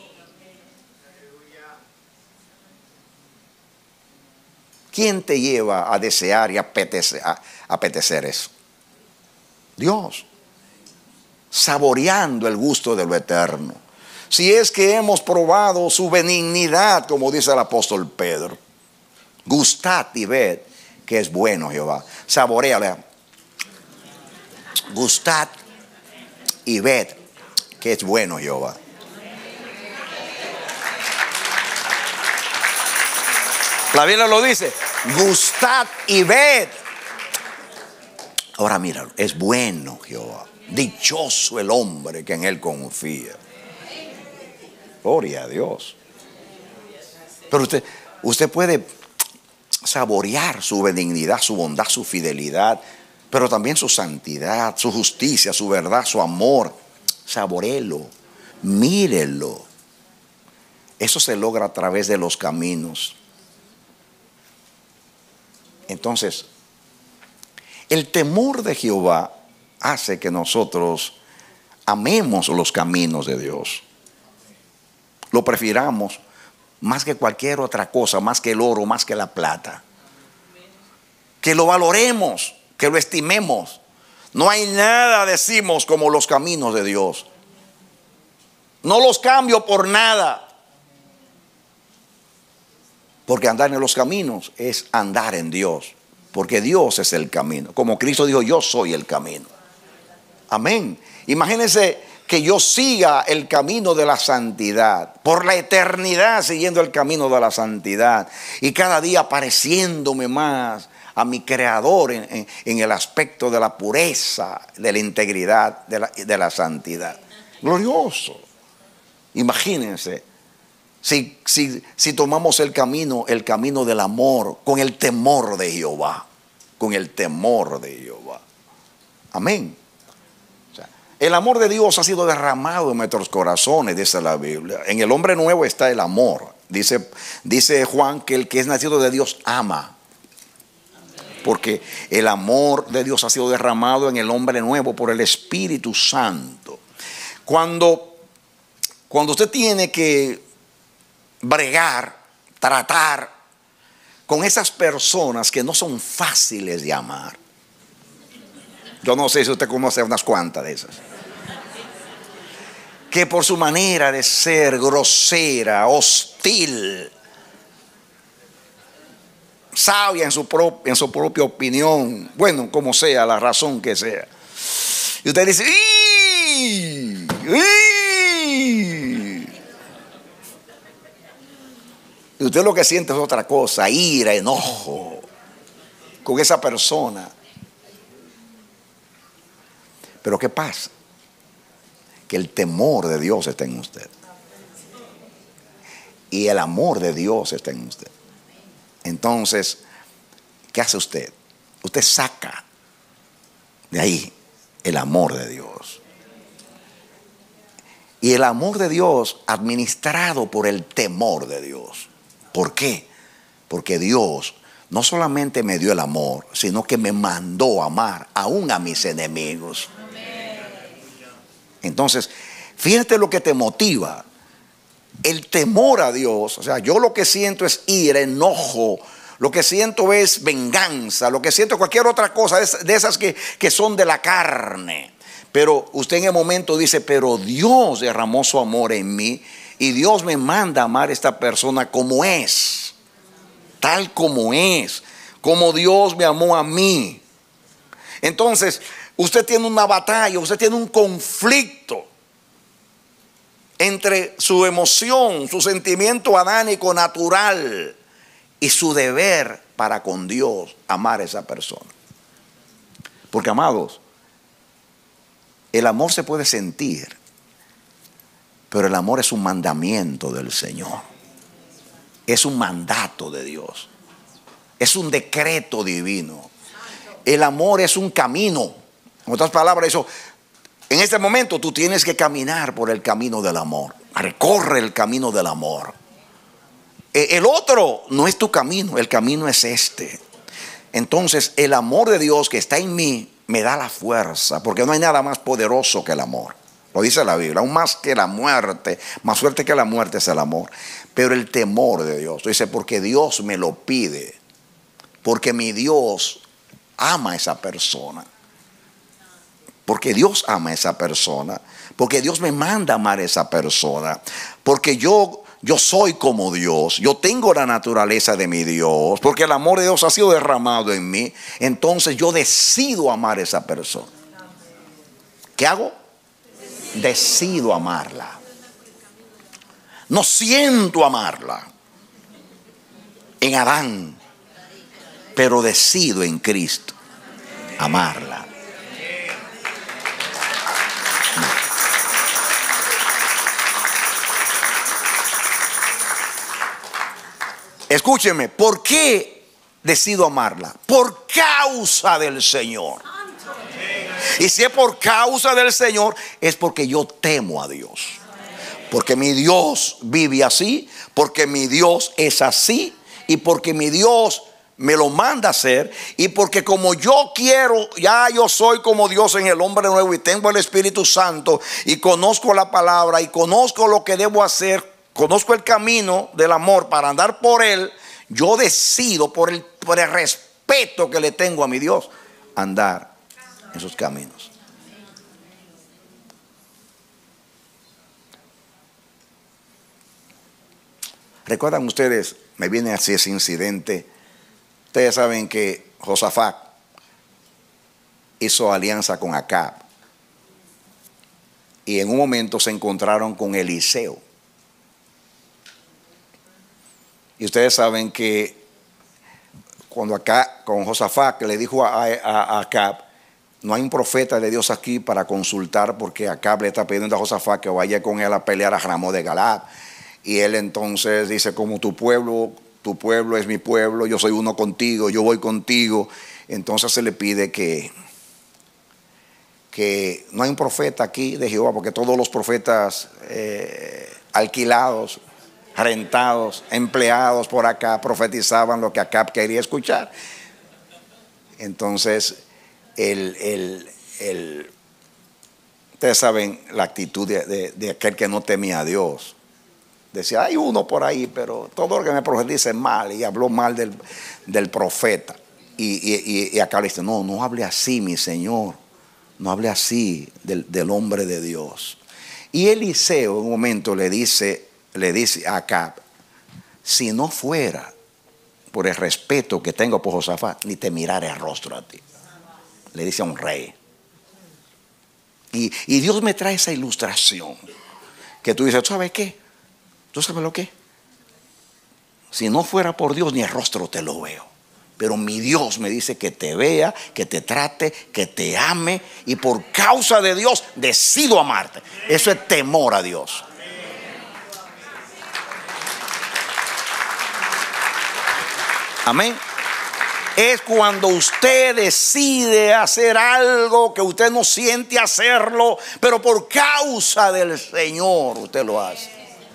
¿Quién te lleva a desear y apetecer, a apetecer eso? Dios. Saboreando el gusto de lo eterno, si es que hemos probado su benignidad, como dice el apóstol Pedro. Gustad y ved que es bueno Jehová. Saboreale. Gustad y ved que es bueno Jehová. La Biblia lo dice. Gustad y ved. Ahora míralo, es bueno Jehová. Dichoso el hombre que en él confía. Gloria a Dios. Pero usted, usted puede saborear su benignidad, su bondad, su fidelidad, pero también su santidad, su justicia, su verdad, su amor. Saboréelo, mírelo. Eso se logra a través de los caminos. Entonces, el temor de Jehová hace que nosotros amemos los caminos de Dios. Lo prefiramos más que cualquier otra cosa, más que el oro, más que la plata. Que lo valoremos, que lo estimemos. No hay nada, decimos, como los caminos de Dios. No los cambio por nada. Porque andar en los caminos es andar en Dios. Porque Dios es el camino. Como Cristo dijo, yo soy el camino. Amén. Imagínense que yo siga el camino de la santidad, por la eternidad siguiendo el camino de la santidad, y cada día pareciéndome más a mi Creador en, en, en el aspecto de la pureza, de la integridad, de la, de la santidad. Glorioso. Imagínense si, si, si tomamos el camino, el camino del amor, con el temor de Jehová, con el temor de Jehová. Amén. El amor de Dios ha sido derramado en nuestros corazones, dice la Biblia. En el hombre nuevo está el amor. Dice, dice Juan que el que es nacido de Dios ama. Porque el amor de Dios ha sido derramado en el hombre nuevo por el Espíritu Santo. Cuando, cuando usted tiene que bregar, tratar con esas personas que no son fáciles de amar. Yo no sé si usted conoce unas cuantas de esas. Que por su manera de ser grosera, hostil, sabia en su, pro, en su propia opinión, bueno, como sea, la razón que sea. Y usted dice, ¡ii! ¡ii! Y usted lo que siente es otra cosa, ira, enojo con esa persona. Pero ¿qué pasa? Que el temor de Dios está en usted. Y el amor de Dios está en usted. Entonces, ¿qué hace usted? Usted saca de ahí el amor de Dios. Y el amor de Dios administrado por el temor de Dios. ¿Por qué? Porque Dios no solamente me dio el amor, sino que me mandó a amar aún a mis enemigos. Entonces, fíjate lo que te motiva. El temor a Dios. O sea, yo lo que siento es ira, enojo. Lo que siento es venganza. Lo que siento es cualquier otra cosa de esas que, que son de la carne. Pero usted en el momento dice, pero Dios derramó su amor en mí. Y Dios me manda a amar a esta persona como es. Tal como es. Como Dios me amó a mí. Entonces, usted tiene una batalla, usted tiene un conflicto entre su emoción, su sentimiento adánico natural y su deber para con Dios amar a esa persona. Porque, amados, el amor se puede sentir, pero el amor es un mandamiento del Señor. Es un mandato de Dios. Es un decreto divino. El amor es un camino. En otras palabras, eso, en este momento tú tienes que caminar por el camino del amor. Recorre el camino del amor. El otro no es tu camino, el camino es este. Entonces, el amor de Dios que está en mí me da la fuerza, porque no hay nada más poderoso que el amor. Lo dice la Biblia, aún más que la muerte, más fuerte que la muerte es el amor. Pero el temor de Dios, dice, porque Dios me lo pide, porque mi Dios ama a esa persona. porque Dios ama a esa persona, porque Dios me manda a amar a esa persona, porque yo, yo soy como Dios, yo tengo la naturaleza de mi Dios, porque el amor de Dios ha sido derramado en mí, entonces yo decido amar a esa persona. ¿Qué hago? Decido amarla. No siento amarla en Adán, pero decido en Cristo amarla. Escúcheme, ¿por qué decido amarla? Por causa del Señor. Y si es por causa del Señor, es porque yo temo a Dios. Porque mi Dios vive así, porque mi Dios es así, y porque mi Dios me lo manda a hacer, y porque como yo quiero, ya yo soy como Dios en el hombre nuevo, y tengo el Espíritu Santo, y conozco la palabra, y conozco lo que debo hacer, conozco el camino del amor para andar por él. Yo decido por el, por el respeto que le tengo a mi Dios, andar en sus caminos. ¿Recuerdan ustedes? Me viene así ese incidente. Ustedes saben que Josafat hizo alianza con Acab, y en un momento se encontraron con Eliseo. Y ustedes saben que cuando acá con Josafat, que le dijo a, a, a Acab, no hay un profeta de Dios aquí para consultar, porque Acab le está pidiendo a Josafat que vaya con él a pelear a Ramón de Galaad. Y él entonces dice, como tu pueblo, tu pueblo es mi pueblo, yo soy uno contigo, yo voy contigo. Entonces se le pide que, que no hay un profeta aquí de Jehová, porque todos los profetas eh, alquilados, rentados, empleados por acá, profetizaban lo que Acab quería escuchar. Entonces, el, el, el, ustedes saben la actitud de, de, de aquel que no temía a Dios. Decía, hay uno por ahí, pero todo lo que me profetiza es mal, y habló mal del, del profeta. Y, y, y Acab le dice, no, no hable así, mi señor, no hable así del, del hombre de Dios. Y Eliseo en un momento le dice, le dice a Acab, si no fuera por el respeto que tengo por Josafat, ni te miraré el rostro a ti. Le dice a un rey. Y, y Dios me trae esa ilustración, que tú dices, ¿tú sabes qué? ¿Tú sabes lo que? Si no fuera por Dios, ni el rostro te lo veo. Pero mi Dios me dice que te vea, que te trate, que te ame, y por causa de Dios decido amarte. Eso es temor a Dios. Amén. Es cuando usted decide hacer algo que usted no siente hacerlo, pero por causa del Señor usted lo hace.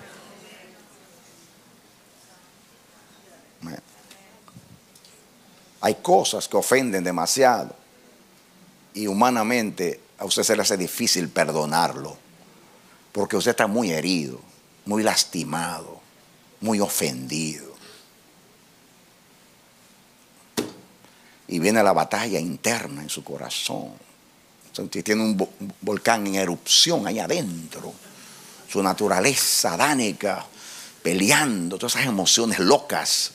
Hay cosas que ofenden demasiado, y humanamente a usted se le hace difícil perdonarlo, porque usted está muy herido, muy lastimado, muy ofendido. Y viene la batalla interna en su corazón. Usted tiene un volcán en erupción ahí adentro, su naturaleza adánica peleando, todas esas emociones locas.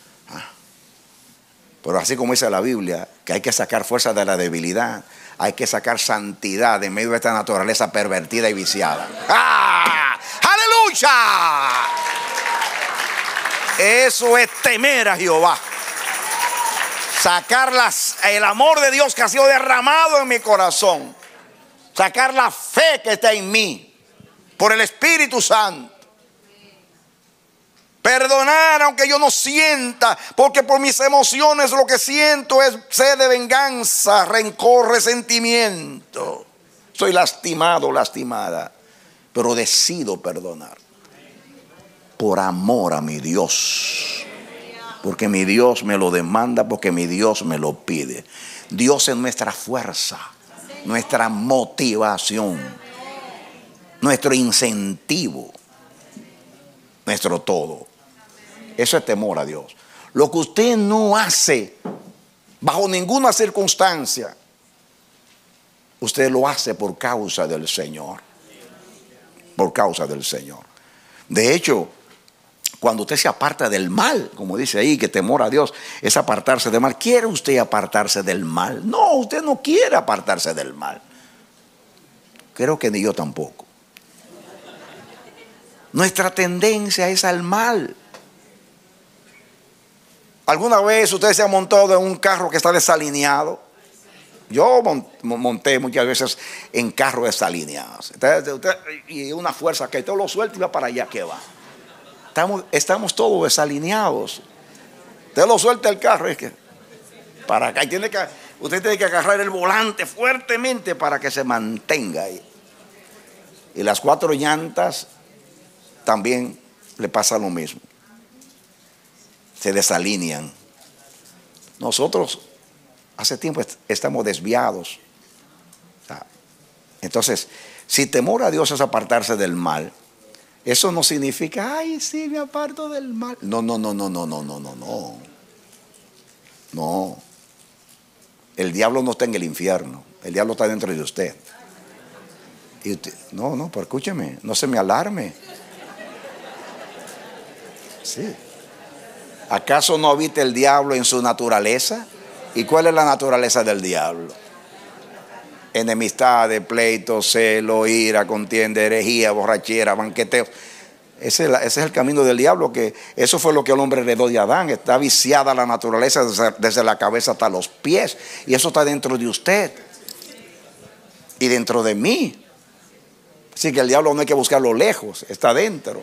Pero así como dice la Biblia, que hay que sacar fuerza de la debilidad, hay que sacar santidad de medio de esta naturaleza pervertida y viciada. ¡Ah! ¡Aleluya! Eso es temer a Jehová. Sacar las, el amor de Dios que ha sido derramado en mi corazón. Sacar la fe que está en mí por el Espíritu Santo. Perdonar aunque yo no sienta, porque por mis emociones lo que siento es sed de venganza, rencor, resentimiento. Soy lastimado, lastimada, pero decido perdonar por amor a mi Dios, porque mi Dios me lo demanda, porque mi Dios me lo pide. Dios es nuestra fuerza, nuestra motivación, nuestro incentivo, nuestro todo. Eso es temor a Dios. Lo que usted no hace bajo ninguna circunstancia, usted lo hace por causa del Señor. Por causa del Señor. De hecho, cuando usted se aparta del mal, como dice ahí, que temor a Dios es apartarse del mal. ¿Quiere usted apartarse del mal? No, usted no quiere apartarse del mal. Creo que ni yo tampoco. Nuestra tendencia es al mal. ¿Alguna vez usted se ha montado en un carro que está desalineado? Yo monté muchas veces en carros desalineados. Usted, usted, y una fuerza que todo lo suelta y va para allá que va. Estamos, estamos todos desalineados. Usted lo suelta el carro, es que para acá. Y tiene que, usted tiene que agarrar el volante fuertemente para que se mantenga ahí. Y las cuatro llantas también le pasa lo mismo. Se desalinean. Nosotros hace tiempo estamos desviados. Entonces, si temor a Dios es apartarse del mal, eso no significa, ay, sí, me aparto del mal. No, no, no, no, no, no, no, no, no. No. El diablo no está en el infierno. El diablo está dentro de usted. Y usted, no, no, pero escúcheme, no se me alarme. Sí. ¿Acaso no habita el diablo en su naturaleza? ¿Y cuál es la naturaleza del diablo? Enemistad, pleito, celo, ira, contienda, herejía, borrachera, banqueteo. Ese es, la, ese es el camino del diablo, que eso fue lo que el hombre heredó de Adán. Está viciada la naturaleza desde, desde la cabeza hasta los pies. Y eso está dentro de usted y dentro de mí. Así que el diablo no hay que buscarlo lejos, está dentro.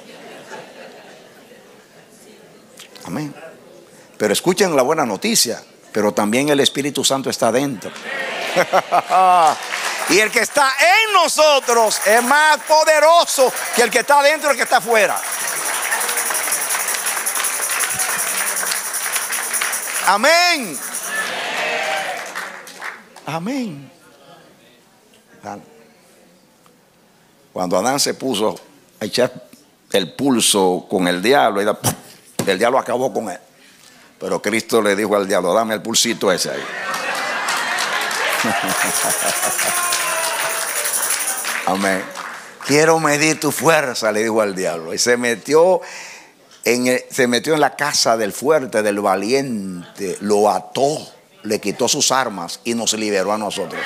Amén. Pero escuchen la buena noticia, pero también el Espíritu Santo está dentro. Y el que está en nosotros es más poderoso que el que está dentro y el que está afuera. Amén. Amén. Cuando Adán se puso a echar el pulso con el diablo, el diablo acabó con él. Pero Cristo le dijo al diablo, dame el pulsito ese ahí. Amén. Quiero medir tu fuerza, le dijo al diablo. Y se metió en el, se metió en la casa del fuerte, del valiente. Lo ató, le quitó sus armas y nos liberó a nosotros.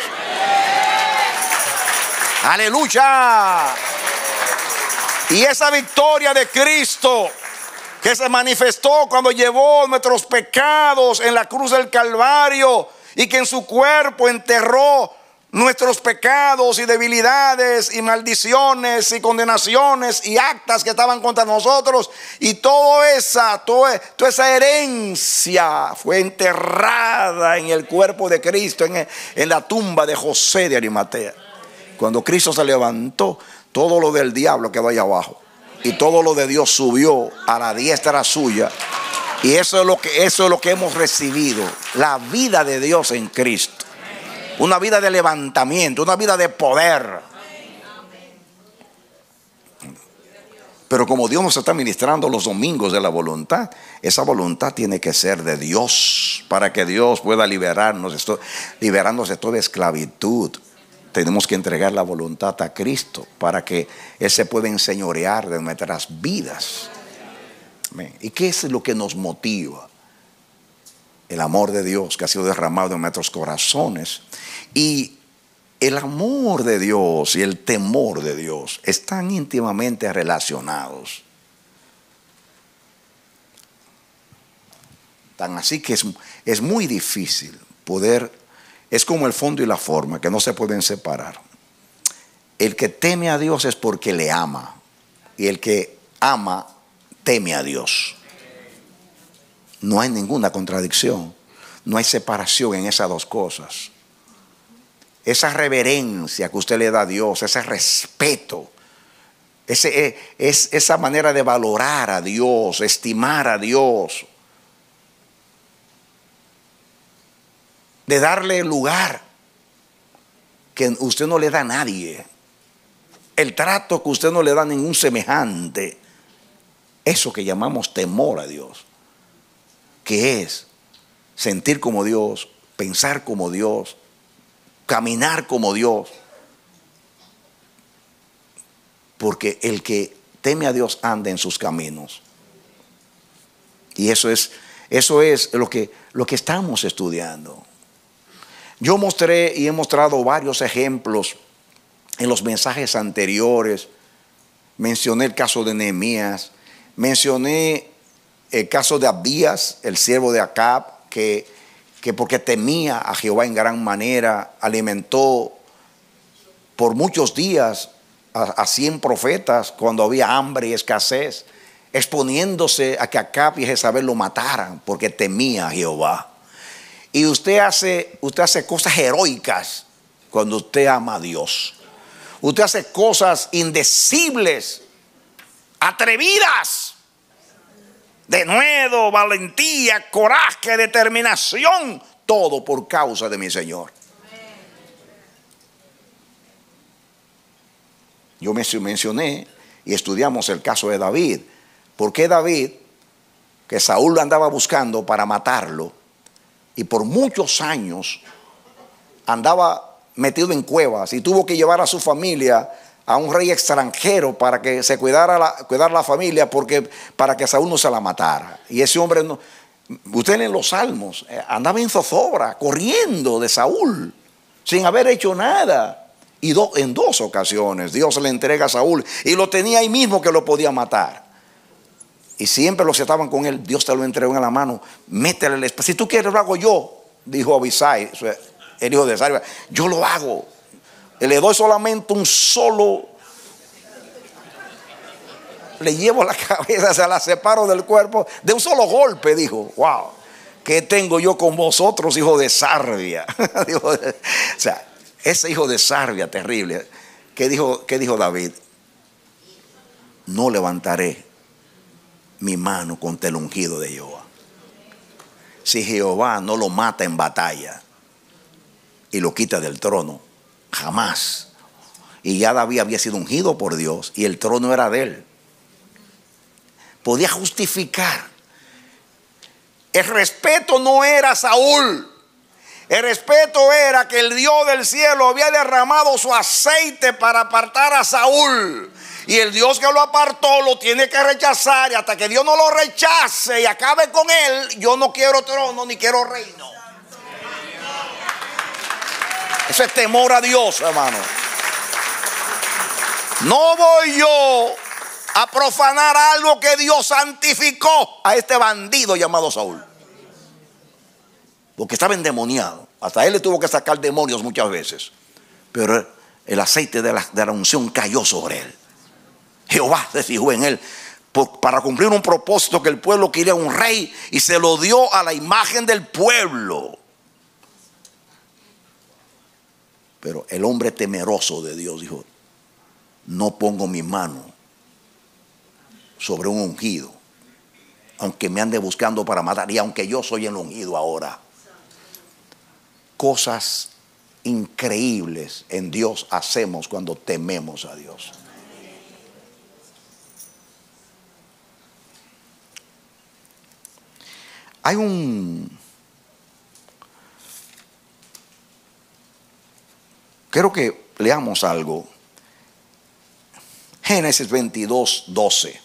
¡Aleluya! Y esa victoria de Cristo, que se manifestó cuando llevó nuestros pecados en la cruz del Calvario, y que en su cuerpo enterró nuestros pecados y debilidades y maldiciones y condenaciones y actas que estaban contra nosotros, y toda esa, toda, toda esa herencia fue enterrada en el cuerpo de Cristo, en, en la tumba de José de Arimatea. Cuando Cristo se levantó, todo lo del diablo quedó allá abajo y todo lo de Dios subió a la diestra suya. Y eso es lo que, eso es lo que hemos recibido, la vida de Dios en Cristo. Una vida de levantamiento, una vida de poder. Pero como Dios nos está ministrando los domingos de la voluntad, esa voluntad tiene que ser de Dios, para que Dios pueda liberarnos, esto, liberarnos de toda esclavitud. Tenemos que entregar la voluntad a Cristo para que Él se pueda enseñorear de nuestras vidas. ¿Y qué es lo que nos motiva? El amor de Dios que ha sido derramado en nuestros corazones. Y el amor de Dios y el temor de Dios están íntimamente relacionados. Tan así que es, es muy difícil poder, es como el fondo y la forma, que no se pueden separar. El que teme a Dios es porque le ama, y el que ama teme a Dios. No hay ninguna contradicción, no hay separación en esas dos cosas. Esa reverencia que usted le da a Dios, ese respeto, ese, es, esa manera de valorar a Dios, estimar a Dios, de darle lugar que usted no le da a nadie, el trato que usted no le da a ningún semejante. Eso que llamamos temor a Dios, que es sentir como Dios, pensar como Dios, caminar como Dios. Porque el que teme a Dios anda en sus caminos. Y eso es, eso es lo que, lo que estamos estudiando. Yo mostré y he mostrado varios ejemplos en los mensajes anteriores. Mencioné el caso de Nehemías. Mencioné el caso de Abías, el siervo de Acab, que, que porque temía a Jehová en gran manera, alimentó por muchos días a, a cien profetas cuando había hambre y escasez, exponiéndose a que Acab y Jezabel lo mataran porque temía a Jehová. Y usted hace, usted hace cosas heroicas cuando usted ama a Dios. Usted hace cosas indecibles, atrevidas, denuedo, valentía, coraje, determinación, todo por causa de mi Señor. Yo mencioné y estudiamos el caso de David. ¿Por qué David, que Saúl lo andaba buscando para matarlo, y por muchos años andaba metido en cuevas y tuvo que llevar a su familia a un rey extranjero para que se cuidara la, cuidara la familia, porque, para que Saúl no se la matara? Y ese hombre, no, usted lee los salmos, andaba en zozobra, corriendo de Saúl, sin haber hecho nada. Y do, en dos ocasiones Dios le entrega a Saúl y lo tenía ahí mismo que lo podía matar. Y siempre los que estaban con él, Dios te lo entregó en la mano, métele la espada. Si tú quieres lo hago yo, dijo Abisai, el hijo de Sarvia, yo lo hago. Le doy solamente un solo, le llevo la cabeza, se la separo del cuerpo, de un solo golpe, dijo. Wow, ¿qué tengo yo con vosotros, hijo de Sarvia? O sea, ese hijo de Sarvia terrible. ¿Qué dijo, qué dijo David? No levantaré mi mano contra el ungido de Jehová. Si Jehová no lo mata en batalla y lo quita del trono, jamás. Y ya David había sido ungido por Dios y el trono era de él. Podía justificar. El respeto no era Saúl. El respeto era que el Dios del cielo había derramado su aceite para apartar a Saúl. Y el Dios que lo apartó lo tiene que rechazar. Y hasta que Dios no lo rechace y acabe con él, yo no quiero trono ni quiero reino. Eso es temor a Dios, hermano. No voy yo a profanar algo que Dios santificó a este bandido llamado Saúl. Porque estaba endemoniado. Hasta él le tuvo que sacar demonios muchas veces. Pero el aceite de la, de la unción cayó sobre él. Jehová se fijó en él por, para cumplir un propósito, que el pueblo quería un rey, y se lo dio a la imagen del pueblo. Pero el hombre temeroso de Dios dijo: no pongo mi mano sobre un ungido, aunque me ande buscando para matar, y aunque yo soy el ungido ahora. Cosas increíbles en Dios hacemos cuando tememos a Dios. Hay un, quiero que leamos algo. Génesis veintidós, doce.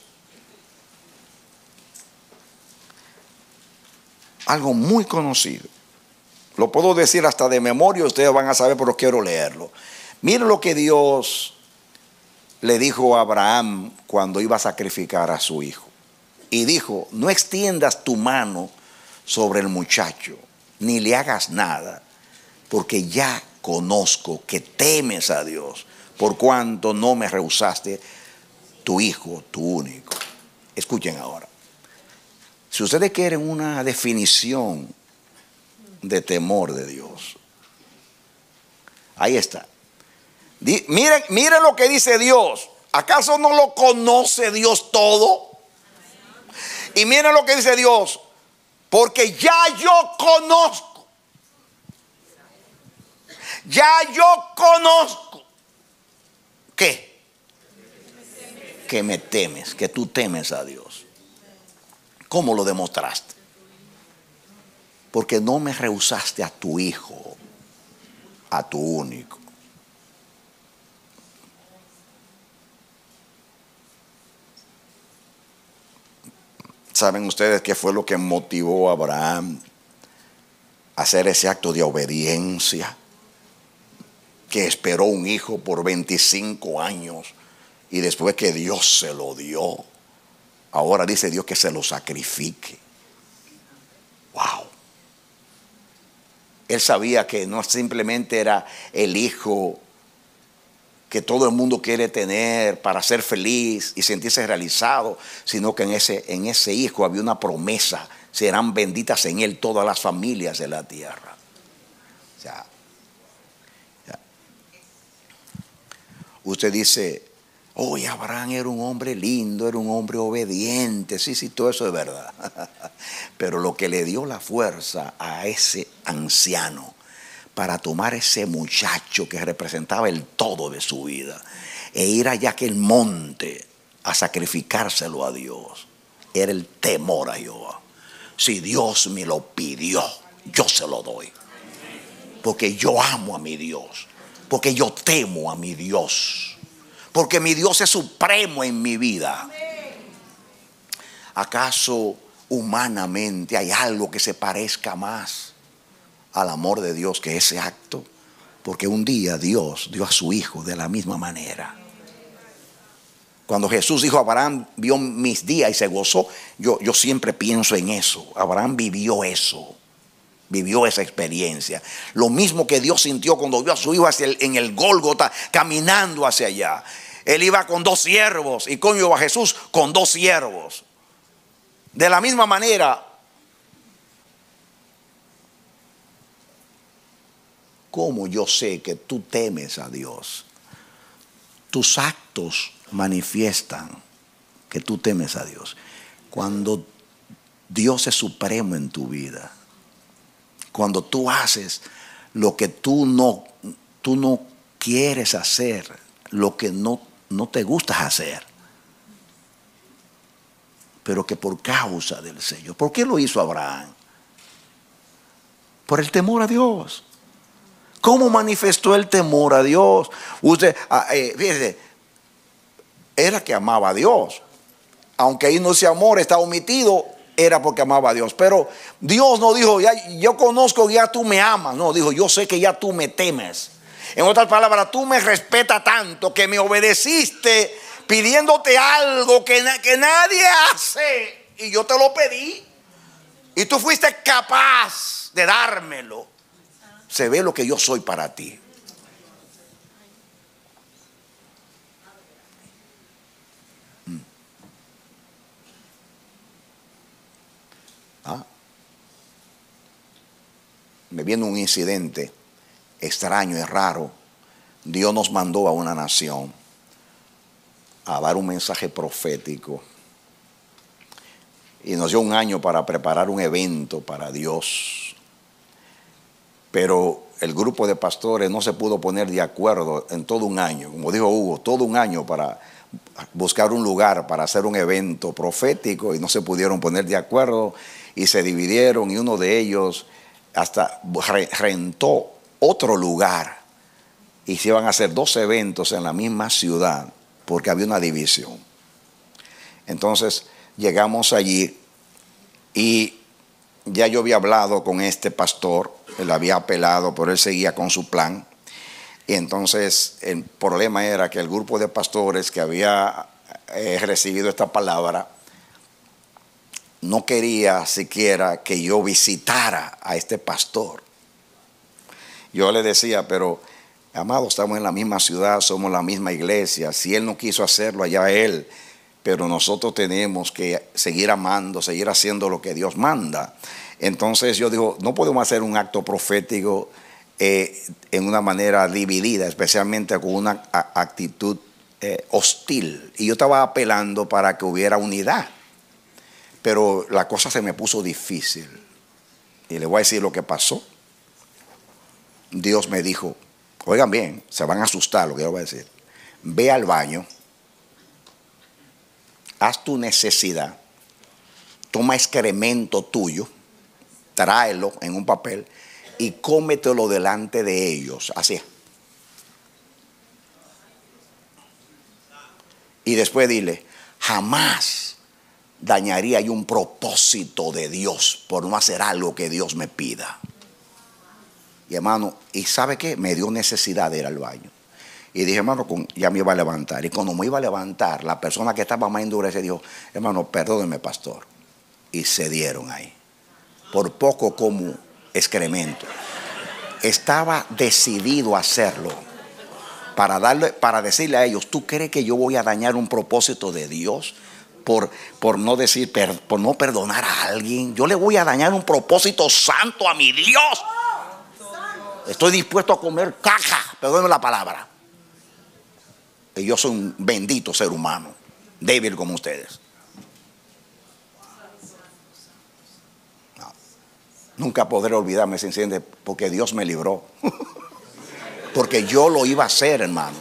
Algo muy conocido. Lo puedo decir hasta de memoria, ustedes van a saber, pero quiero leerlo. Miren lo que Dios le dijo a Abraham cuando iba a sacrificar a su hijo. Y dijo: no extiendas tu mano sobre el muchacho, ni le hagas nada, porque ya conozco que temes a Dios, por cuanto no me rehusaste tu hijo, tu único. Escuchen ahora. Si ustedes quieren una definición de temor de Dios, ahí está. Miren, miren lo que dice Dios. ¿Acaso no lo conoce Dios todo? Y miren lo que dice Dios: porque ya yo conozco. Ya yo conozco. ¿Qué? Que me temes, que tú temes a Dios. ¿Cómo lo demostraste? Porque no me rehusaste a tu hijo, a tu único. ¿Saben ustedes qué fue lo que motivó a Abraham a hacer ese acto de obediencia? Que esperó un hijo por veinticinco años y después que Dios se lo dio, ahora dice Dios que se lo sacrifique. Wow. Él sabía que no simplemente era el hijo que todo el mundo quiere tener para ser feliz y sentirse realizado, sino que en ese, en ese hijo había una promesa: serán benditas en él todas las familias de la tierra. O sea, ya. Usted dice, oye, Abraham era un hombre lindo, era un hombre obediente. Sí, sí, todo eso es verdad. Pero lo que le dio la fuerza a ese anciano para tomar ese muchacho que representaba el todo de su vida e ir allá a aquel monte a sacrificárselo a Dios, era el temor a Jehová. Si Dios me lo pidió, yo se lo doy. Porque yo amo a mi Dios. Porque yo temo a mi Dios. Porque mi Dios es supremo en mi vida. ¿Acaso humanamente hay algo que se parezca más al amor de Dios que ese acto? Porque un día Dios dio a su hijo de la misma manera. Cuando Jesús dijo, Abraham vio mis días y se gozó, yo, yo siempre pienso en eso. Abraham vivió eso, vivió esa experiencia. Lo mismo que Dios sintió cuando vio a su hijo hacia el, en el Gólgota caminando hacia allá. Él iba con dos siervos y coño a Jesús con dos siervos. De la misma manera, ¿cómo yo sé que tú temes a Dios? Tus actos manifiestan que tú temes a Dios. Cuando Dios es supremo en tu vida, cuando tú haces lo que tú no, tú no quieres hacer, lo que no, no te gusta hacer, pero que por causa del Señor. ¿Por qué lo hizo Abraham? Por el temor a Dios. ¿Cómo manifestó el temor a Dios? Usted, eh, fíjese, era que amaba a Dios. Aunque ahí no ese amor está omitido, era porque amaba a Dios. Pero Dios no dijo, ya, yo conozco que ya tú me amas. No, dijo, yo sé que ya tú me temes. En otras palabras, tú me respetas tanto que me obedeciste pidiéndote algo que, que nadie hace. Y yo te lo pedí. Y tú fuiste capaz de dármelo. Se ve lo que yo soy para ti. Mm. Ah. Me viene un incidente extraño y raro. Dios nos mandó a una nación a dar un mensaje profético. Y nos dio un año para preparar un evento para Dios. Pero el grupo de pastores no se pudo poner de acuerdo en todo un año. Como dijo Hugo, todo un año para buscar un lugar para hacer un evento profético y no se pudieron poner de acuerdo y se dividieron y uno de ellos hasta rentó otro lugar y se iban a hacer dos eventos en la misma ciudad porque había una división. Entonces llegamos allí y ya yo había hablado con este pastor, él había apelado, pero él seguía con su plan. Y entonces el problema era que el grupo de pastores que había eh, recibido esta palabra no quería siquiera que yo visitara a este pastor. Yo le decía, pero amado, estamos en la misma ciudad, somos la misma iglesia. Si él no quiso hacerlo, allá él. Pero nosotros tenemos que seguir amando, seguir haciendo lo que Dios manda. Entonces yo digo, no podemos hacer un acto profético eh, en una manera dividida, especialmente con una a, actitud eh, hostil. Y yo estaba apelando para que hubiera unidad. Pero la cosa se me puso difícil. Y le voy a decir lo que pasó. Dios me dijo, oigan bien, se van a asustar lo que yo voy a decir. Ve al baño. Haz tu necesidad, toma excremento tuyo, tráelo en un papel y cómetelo delante de ellos. Así. Y después dile, jamás dañaría yo un propósito de Dios por no hacer algo que Dios me pida. Y hermano, ¿y sabe qué? Me dio necesidad de ir al baño. Y dije, hermano, ya me iba a levantar. Y cuando me iba a levantar, la persona que estaba más endurecida dijo, hermano, perdóneme, pastor. Y se dieron ahí. Por poco como excremento. Estaba decidido a hacerlo. Para, darle, para decirle a ellos, ¿tú crees que yo voy a dañar un propósito de Dios por, por, no decir, per, por no perdonar a alguien? Yo le voy a dañar un propósito santo a mi Dios. Estoy dispuesto a comer caca, perdónenme la palabra. Y yo soy un bendito ser humano, débil como ustedes. No. Nunca podré olvidarme, se entiende, porque Dios me libró. Porque yo lo iba a hacer, hermano.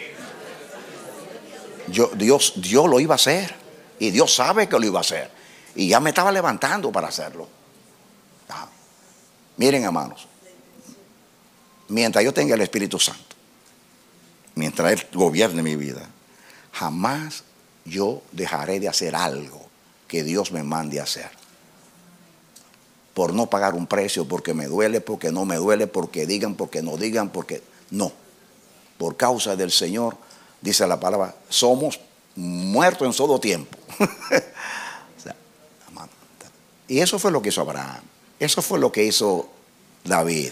Yo, Dios, Dios lo iba a hacer. Y Dios sabe que lo iba a hacer. Y ya me estaba levantando para hacerlo. Ah. Miren, hermanos. Mientras yo tenga el Espíritu Santo, mientras Él gobierne mi vida, jamás yo dejaré de hacer algo que Dios me mande a hacer. Por no pagar un precio, porque me duele, porque no me duele, porque digan, porque no digan, porque no. Por causa del Señor, dice la palabra, somos muertos en todo tiempo. O sea, y eso fue lo que hizo Abraham. Eso fue lo que hizo David.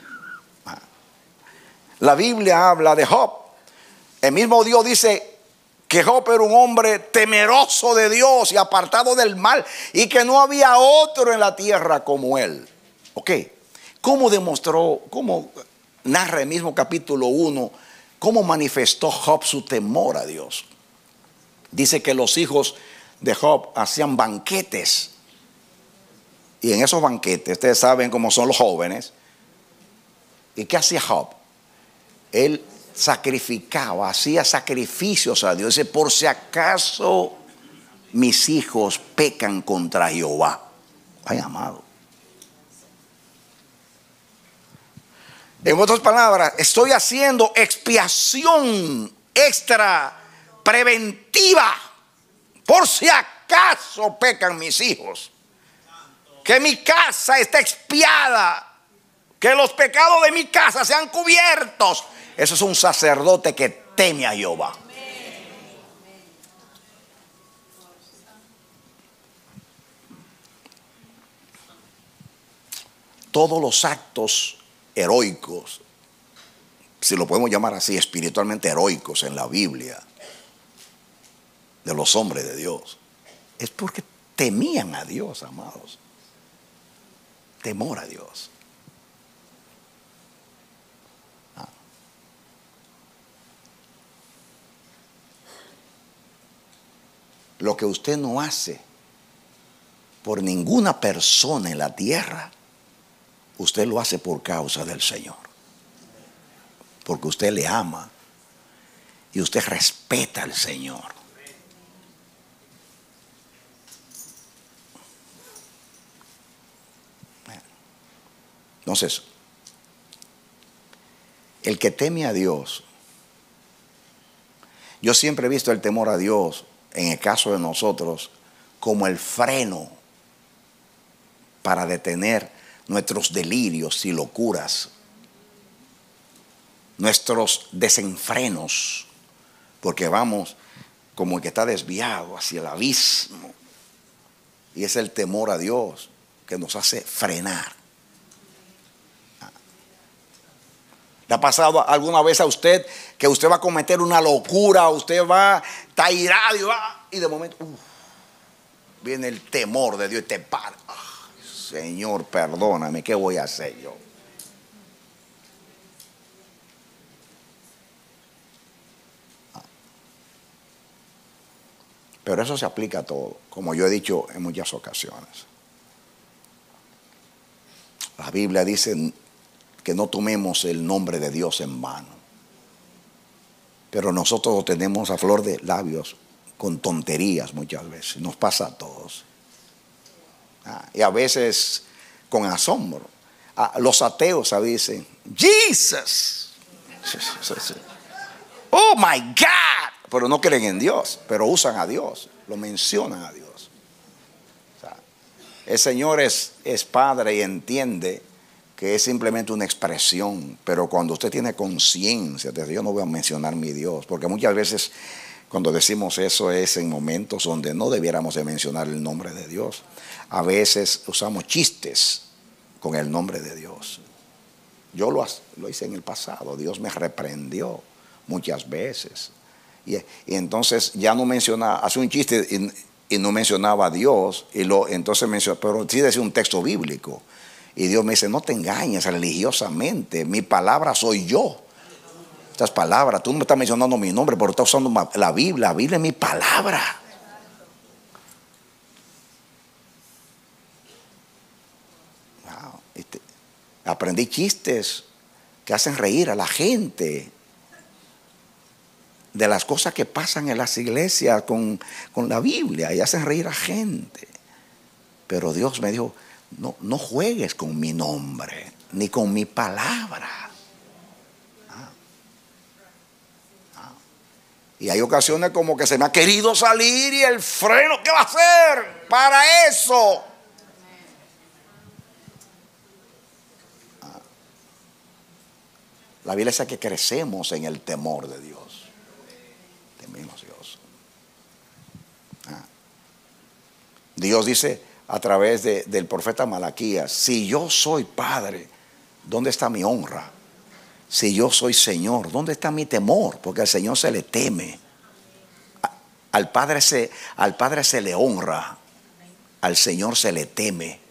La Biblia habla de Job. El mismo Dios dice que Job era un hombre temeroso de Dios y apartado del mal, y que no había otro en la tierra como él. ¿Ok? ¿Cómo demostró, cómo narra el mismo capítulo uno, cómo manifestó Job su temor a Dios? Dice que los hijos de Job hacían banquetes. Y en esos banquetes, ustedes saben cómo son los jóvenes. ¿Y qué hacía Job? Él sacrificaba, hacía sacrificios a Dios. Dice, por si acaso mis hijos pecan contra Jehová. Ay, amado. En otras palabras, estoy haciendo expiación extra preventiva. Por si acaso pecan mis hijos. Que mi casa está expiada. Que los pecados de mi casa sean cubiertos. Eso es un sacerdote que teme a Jehová. Todos los actos heroicos, si lo podemos llamar así, espiritualmente heroicos en la Biblia, de los hombres de Dios, es porque temían a Dios, amados. Temor a Dios. Lo que usted no hace por ninguna persona en la tierra, usted lo hace por causa del Señor. Porque usted le ama y usted respeta al Señor. Entonces, el que teme a Dios, yo siempre he visto el temor a Dios, en el caso de nosotros, como el freno para detener nuestros delirios y locuras, nuestros desenfrenos, porque vamos como el que está desviado hacia el abismo. Y es el temor a Dios que nos hace frenar. ¿Le ha pasado alguna vez a usted que usted va a cometer una locura, usted va a estar irado y, va, y de momento uf, viene el temor de Dios y te para? Oh, Señor, perdóname, ¿qué voy a hacer yo? Pero eso se aplica a todo, como yo he dicho en muchas ocasiones. La Biblia dice que no tomemos el nombre de Dios en vano. Pero nosotros lo tenemos a flor de labios con tonterías muchas veces. Nos pasa a todos. Ah, y a veces con asombro. a los ateos a dicen, Jesus, oh my God, pero no creen en Dios, pero usan a Dios, lo mencionan a Dios. O sea, el Señor es, es Padre y entiende que es simplemente una expresión, pero cuando usted tiene conciencia de yo no voy a mencionar mi Dios, porque muchas veces cuando decimos eso es en momentos donde no debiéramos de mencionar el nombre de Dios. A veces usamos chistes con el nombre de Dios. Yo lo, lo hice en el pasado, Dios me reprendió muchas veces. Y, y entonces ya no menciona, hace un chiste y, y no mencionaba a Dios, y lo, entonces menciona, pero sí decía un texto bíblico. Y Dios me dice, no te engañes religiosamente, mi palabra soy yo. Estas palabras, tú no me estás mencionando mi nombre, pero estás usando la Biblia, la Biblia es mi palabra. Wow. Este, aprendí chistes que hacen reír a la gente de las cosas que pasan en las iglesias con, con la Biblia y hacen reír a gente. Pero Dios me dijo, no, no juegues con mi nombre ni con mi palabra. Ah. Ah. Y hay ocasiones como que se me ha querido salir y el freno, ¿qué va a hacer para eso? Ah. La Biblia dice que crecemos en el temor de Dios. Tememos Dios. Ah. Dios dice a través de, del profeta Malaquías, si yo soy Padre, ¿dónde está mi honra? Si yo soy Señor, ¿dónde está mi temor? Porque al Señor se le teme. Al Padre se, al Padre se le honra. Al Señor se le teme.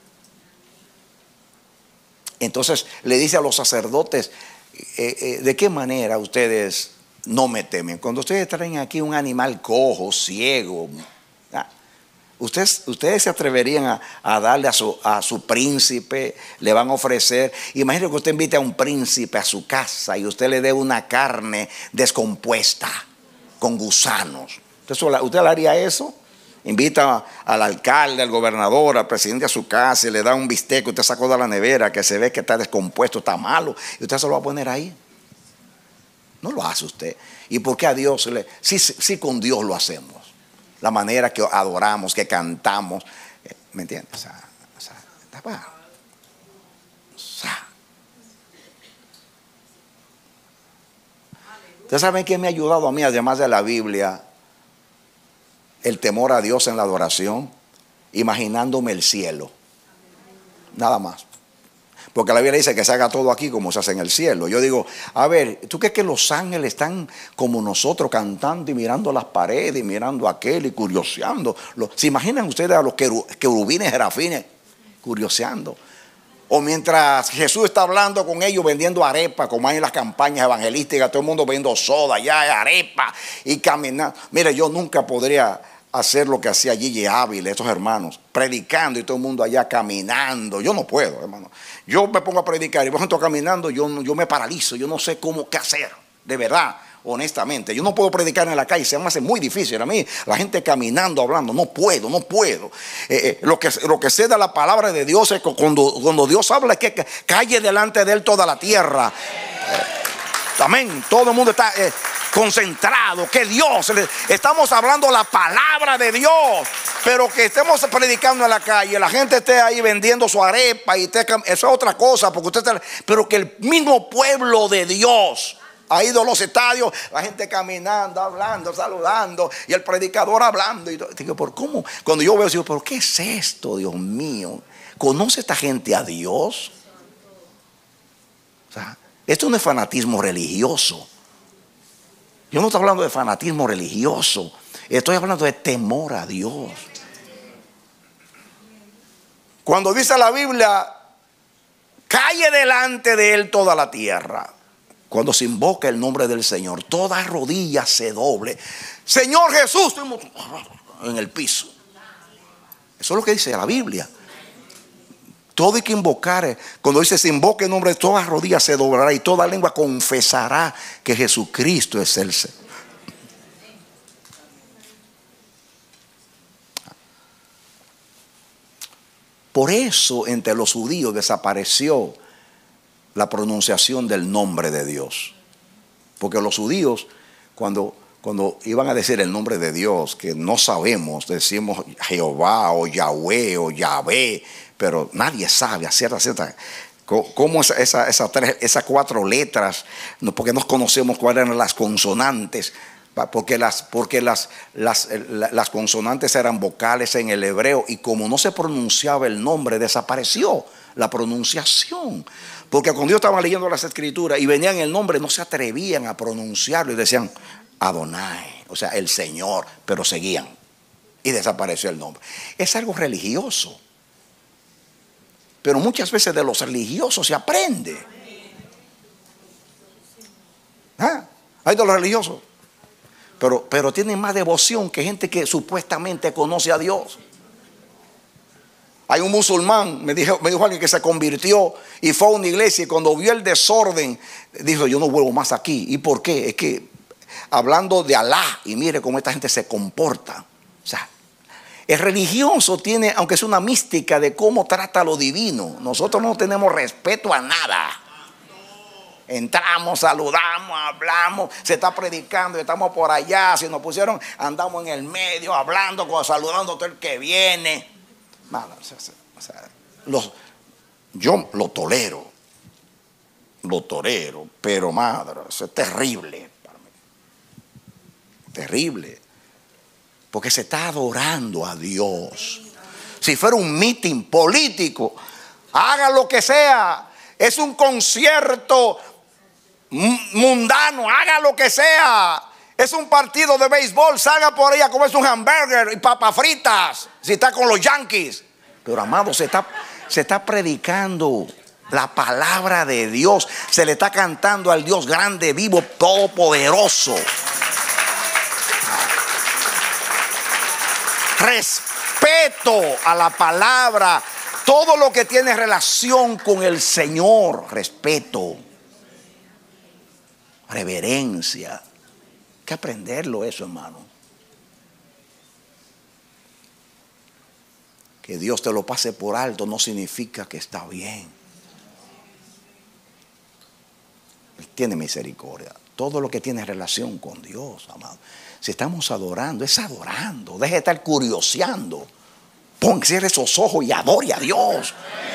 Entonces le dice a los sacerdotes, eh, eh, ¿de qué manera ustedes no me temen? Cuando ustedes traen aquí un animal cojo, ciego, ¿ah? Ustedes, ustedes se atreverían a, a darle a su, a su príncipe, le van a ofrecer. Imagínese que usted invite a un príncipe a su casa y usted le dé una carne descompuesta con gusanos. ¿Usted, usted le haría eso? Invita al alcalde, al gobernador, al presidente a su casa y le da un bistec que usted sacó de la nevera que se ve que está descompuesto, está malo, y usted se lo va a poner ahí. No lo hace usted. ¿Y por qué a Dios le? Sí, sí, con Dios lo hacemos. La manera que adoramos, que cantamos, ¿me entiendes? O sea, o sea, o sea. ¿Ustedes saben qué me ha ayudado a mí, además de la Biblia? El temor a Dios en la adoración, imaginándome el cielo. Nada más. Porque la Biblia dice que se haga todo aquí como se hace en el cielo. Yo digo, a ver, ¿tú crees que los ángeles están como nosotros cantando y mirando las paredes y mirando a aquel y curioseando? ¿Se imaginan ustedes a los querubines, serafines curioseando? O mientras Jesús está hablando con ellos vendiendo arepa, como hay en las campañas evangelísticas, todo el mundo vendiendo soda, ya arepa y caminando. Mire, yo nunca podría hacer lo que hacía Gigi Ávila, estos hermanos, predicando y todo el mundo allá caminando. Yo no puedo, hermano. Yo me pongo a predicar y por ejemplo caminando, yo, yo me paralizo, yo no sé cómo qué hacer, de verdad, honestamente. Yo no puedo predicar en la calle, se me hace muy difícil a mí. La gente caminando, hablando, no puedo, no puedo. Eh, eh, lo, que, lo que sé de la palabra de Dios es que cuando, cuando Dios habla es que calle delante de él toda la tierra. Eh, amén, todo el mundo está... Eh, concentrado, que Dios, estamos hablando la palabra de Dios, pero que estemos predicando en la calle, la gente esté ahí vendiendo su arepa y esté, eso es otra cosa, porque usted está, pero que el mismo pueblo de Dios ha ido a los estadios, la gente caminando, hablando, saludando y el predicador hablando y digo, ¿por cómo? Cuando yo veo, digo, ¿pero qué es esto, Dios mío? ¿Conoce esta gente a Dios? O sea, esto no es fanatismo religioso. Yo no estoy hablando de fanatismo religioso, estoy hablando de temor a Dios. Cuando dice la Biblia, calle delante de él toda la tierra. Cuando se invoca el nombre del Señor, toda rodilla se doble. Señor Jesús, estamos en el piso. Eso es lo que dice la Biblia. Todo hay que invocar. Cuando dice se invoca el nombre, todas rodillas se doblará y toda lengua confesará que Jesucristo es el Señor. Por eso entre los judíos desapareció la pronunciación del nombre de Dios. Porque los judíos, cuando, cuando iban a decir el nombre de Dios, que no sabemos, decimos Jehová o Yahweh o Yahvé, pero nadie sabe a cierta, cierta, cómo esas esa, esa tres, esas cuatro letras, porque no conocemos cuáles eran las consonantes. Porque, las, porque las, las, las consonantes eran vocales en el hebreo, y como no se pronunciaba el nombre, desapareció la pronunciación. Porque cuando ellos estaban leyendo las escrituras y venían el nombre, no se atrevían a pronunciarlo y decían Adonai, o sea, el Señor, pero seguían y desapareció el nombre. Es algo religioso, pero muchas veces de los religiosos se aprende. ¿Ah? Hay de los religiosos. Pero, pero tienen más devoción que gente que supuestamente conoce a Dios. Hay un musulmán, me dijo, me dijo alguien que se convirtió y fue a una iglesia, y cuando vio el desorden, dijo: yo no vuelvo más aquí. ¿Y por qué? Es que hablando de Alá, y mire cómo esta gente se comporta. O sea, el religioso tiene, aunque es una mística de cómo trata lo divino. Nosotros no tenemos respeto a nada. Entramos, saludamos, hablamos, se está predicando, estamos por allá. Si nos pusieron, andamos en el medio hablando, saludando a todo el que viene. Madre, o sea, o sea, los, yo lo tolero, lo tolero, pero madre, eso es terrible para mí. Terrible. Porque se está adorando a Dios. Si fuera un meeting político, haga lo que sea. Es un concierto mundano, haga lo que sea. Es un partido de béisbol, salga por ahí a comerse un hamburger y papas fritas si está con los Yankees. Pero amado, se está, se está predicando la palabra de Dios. Se le está cantando al Dios grande, vivo, todopoderoso. Respeto a la palabra. Todo lo que tiene relación con el Señor, respeto, reverencia. Hay que aprenderlo eso, hermano. Que Dios te lo pase por alto no significa que está bien. Él tiene misericordia. Todo lo que tiene relación con Dios, amado. Si estamos adorando, es adorando. Deje de estar curioseando. Pon, cierre esos ojos y adore a Dios.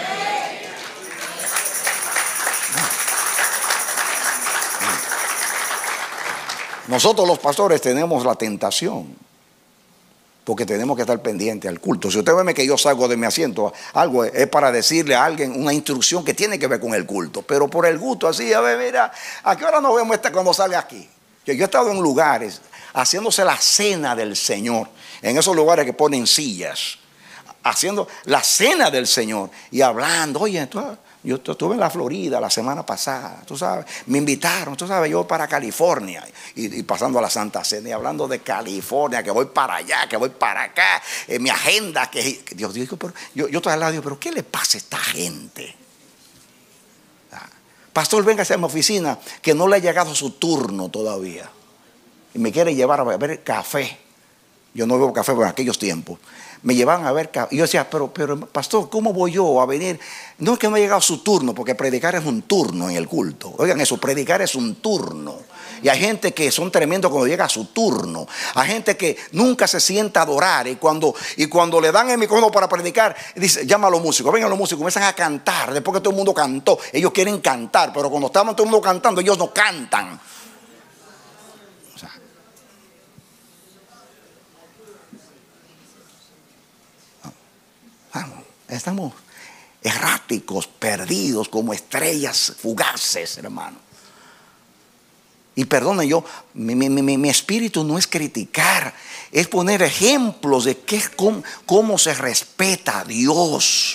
Nosotros los pastores tenemos la tentación, porque tenemos que estar pendientes al culto. Si usted ve que yo salgo de mi asiento, algo es para decirle a alguien una instrucción que tiene que ver con el culto. Pero por el gusto, así, a ver, mira, ¿a qué hora nos vemos esta cuando salga aquí? Yo, yo he estado en lugares haciéndose la cena del Señor, en esos lugares que ponen sillas, haciendo la cena del Señor y hablando. Oye, tú, yo estuve en la Florida la semana pasada, tú sabes, me invitaron, tú sabes, yo para California y, y pasando a la Santa Cena y hablando de California, que voy para allá, que voy para acá, en mi agenda, que, que Dios dijo, pero yo, yo estoy al lado, digo, pero ¿qué le pasa a esta gente? Ah, pastor, venga a mi oficina, que no le ha llegado su turno todavía y me quiere llevar a beber café. Yo no bebo café por aquellos tiempos. Me llevaban a ver, y yo decía, pero, pero pastor, ¿cómo voy yo a venir? No es que no ha llegado su turno, porque predicar es un turno en el culto. Oigan eso, predicar es un turno. Y hay gente que son tremendos cuando llega su turno. Hay gente que nunca se sienta a adorar, y cuando, y cuando le dan el micrófono para predicar, dice, llama a los músicos, vengan los músicos, comienzan a cantar. Después que todo el mundo cantó, ellos quieren cantar, pero cuando estaban todo el mundo cantando, ellos no cantan. Estamos erráticos, perdidos, como estrellas fugaces, hermano. Y perdone, yo, mi, mi, mi, mi espíritu no es criticar, es poner ejemplos de qué, cómo, cómo se respeta a Dios.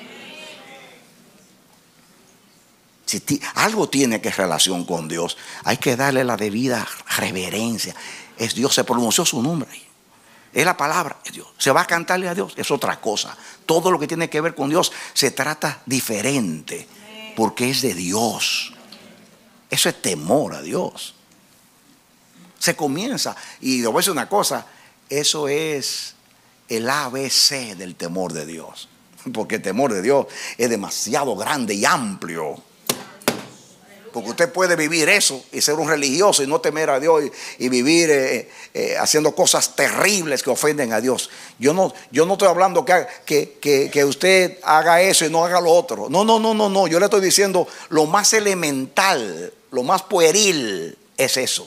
Si ti, algo tiene que relación con Dios, hay que darle la debida reverencia. Es Dios, se pronunció su nombre. Es la palabra de Dios. Se va a cantarle a Dios, es otra cosa. Todo lo que tiene que ver con Dios se trata diferente, porque es de Dios. Eso es temor a Dios. Se comienza, y le voy a decir una cosa, eso es el A B C del temor de Dios. Porque el temor de Dios es demasiado grande y amplio. Porque usted puede vivir eso y ser un religioso y no temer a Dios y, y vivir eh, eh, haciendo cosas terribles que ofenden a Dios. Yo no, yo no estoy hablando que, que, que, que usted haga eso y no haga lo otro. No, no, no, no, no. Yo le estoy diciendo lo más elemental, lo más pueril es eso.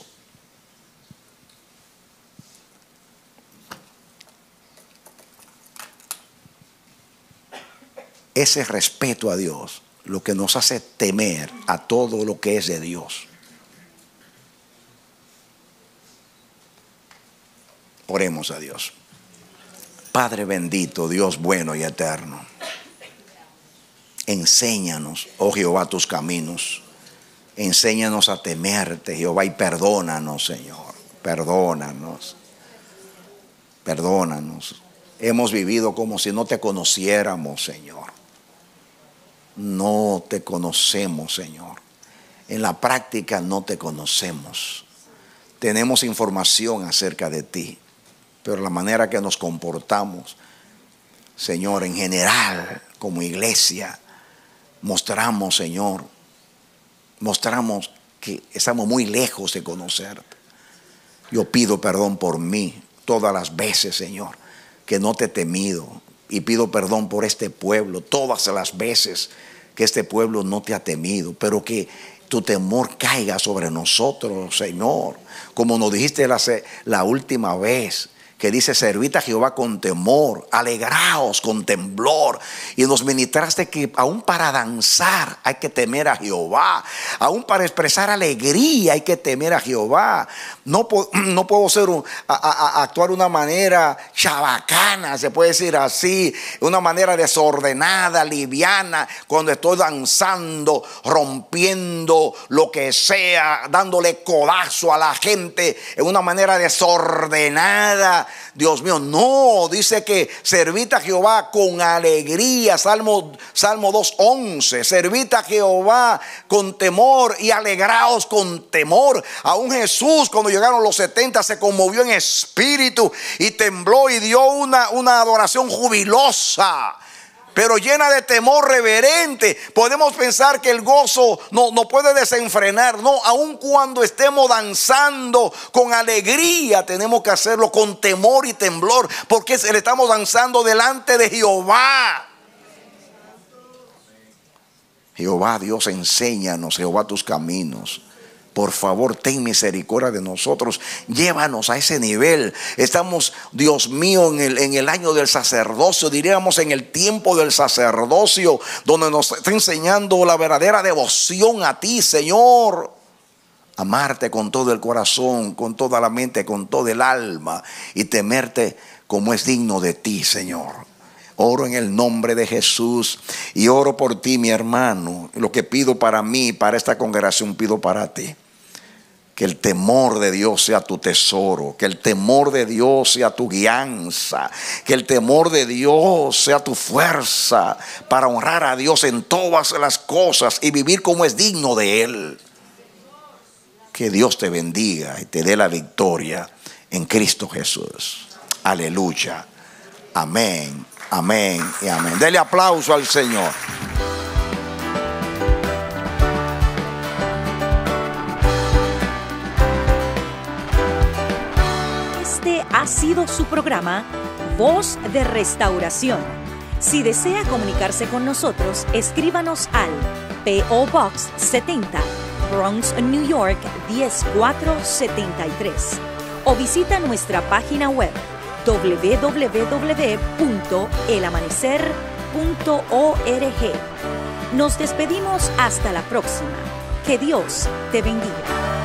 Ese respeto a Dios, lo que nos hace temer a todo lo que es de Dios. Oremos a Dios. Padre bendito, Dios bueno y eterno, enséñanos, oh Jehová, tus caminos. Enséñanos a temerte, Jehová, y perdónanos, Señor. Perdónanos. Perdónanos. Hemos vivido como si no te conociéramos, Señor. No te conocemos, Señor. En la práctica no te conocemos. Tenemos información acerca de ti, pero la manera que nos comportamos, Señor, en general, como iglesia, mostramos, Señor, mostramos que estamos muy lejos de conocerte. Yo pido perdón por mí todas las veces, Señor, que no te he temido, y pido perdón por este pueblo todas las veces que este pueblo no te ha temido, pero que tu temor caiga sobre nosotros, Señor, como nos dijiste la, la última vez, que dice: servid a Jehová con temor, alegraos con temblor. Y nos ministraste que aún para danzar hay que temer a Jehová, aún para expresar alegría hay que temer a Jehová. No, no puedo ser un, a, a, a actuar de una manera chabacana, se puede decir así, una manera desordenada, liviana, cuando estoy danzando, rompiendo lo que sea, dándole codazo a la gente en una manera desordenada. Dios mío, no, dice que servid a Jehová con alegría. Salmo, Salmo dos once, servid a Jehová con temor y alegraos con temor. Aún Jesús, cuando llegaron los setenta, se conmovió en espíritu y tembló y dio una, una adoración jubilosa, pero llena de temor reverente. Podemos pensar que el gozo no, no puede desenfrenar. No, aun cuando estemos danzando con alegría, tenemos que hacerlo con temor y temblor, porque le estamos danzando delante de Jehová. Jehová Dios, enséñanos, Jehová, tus caminos. Por favor, ten misericordia de nosotros. Llévanos a ese nivel. Estamos, Dios mío, en el, en el año del sacerdocio, diríamos en el tiempo del sacerdocio, donde nos está enseñando la verdadera devoción a ti, Señor. Amarte con todo el corazón, con toda la mente, con todo el alma, y temerte como es digno de ti, Señor. Oro en el nombre de Jesús y oro por ti, mi hermano. Lo que pido para mí, para esta congregación, pido para ti. Que el temor de Dios sea tu tesoro, que el temor de Dios sea tu guianza, que el temor de Dios sea tu fuerza para honrar a Dios en todas las cosas y vivir como es digno de Él. Que Dios te bendiga y te dé la victoria en Cristo Jesús. Aleluya. Amén, amén y amén. Dele aplauso al Señor. Ha sido su programa Voz de Restauración. Si desea comunicarse con nosotros, escríbanos al P O Box setenta, Bronx, New York diez mil cuatrocientos setenta y tres, o visita nuestra página web doble u doble u doble u punto el amanecer punto org. Nos despedimos hasta la próxima. Que Dios te bendiga.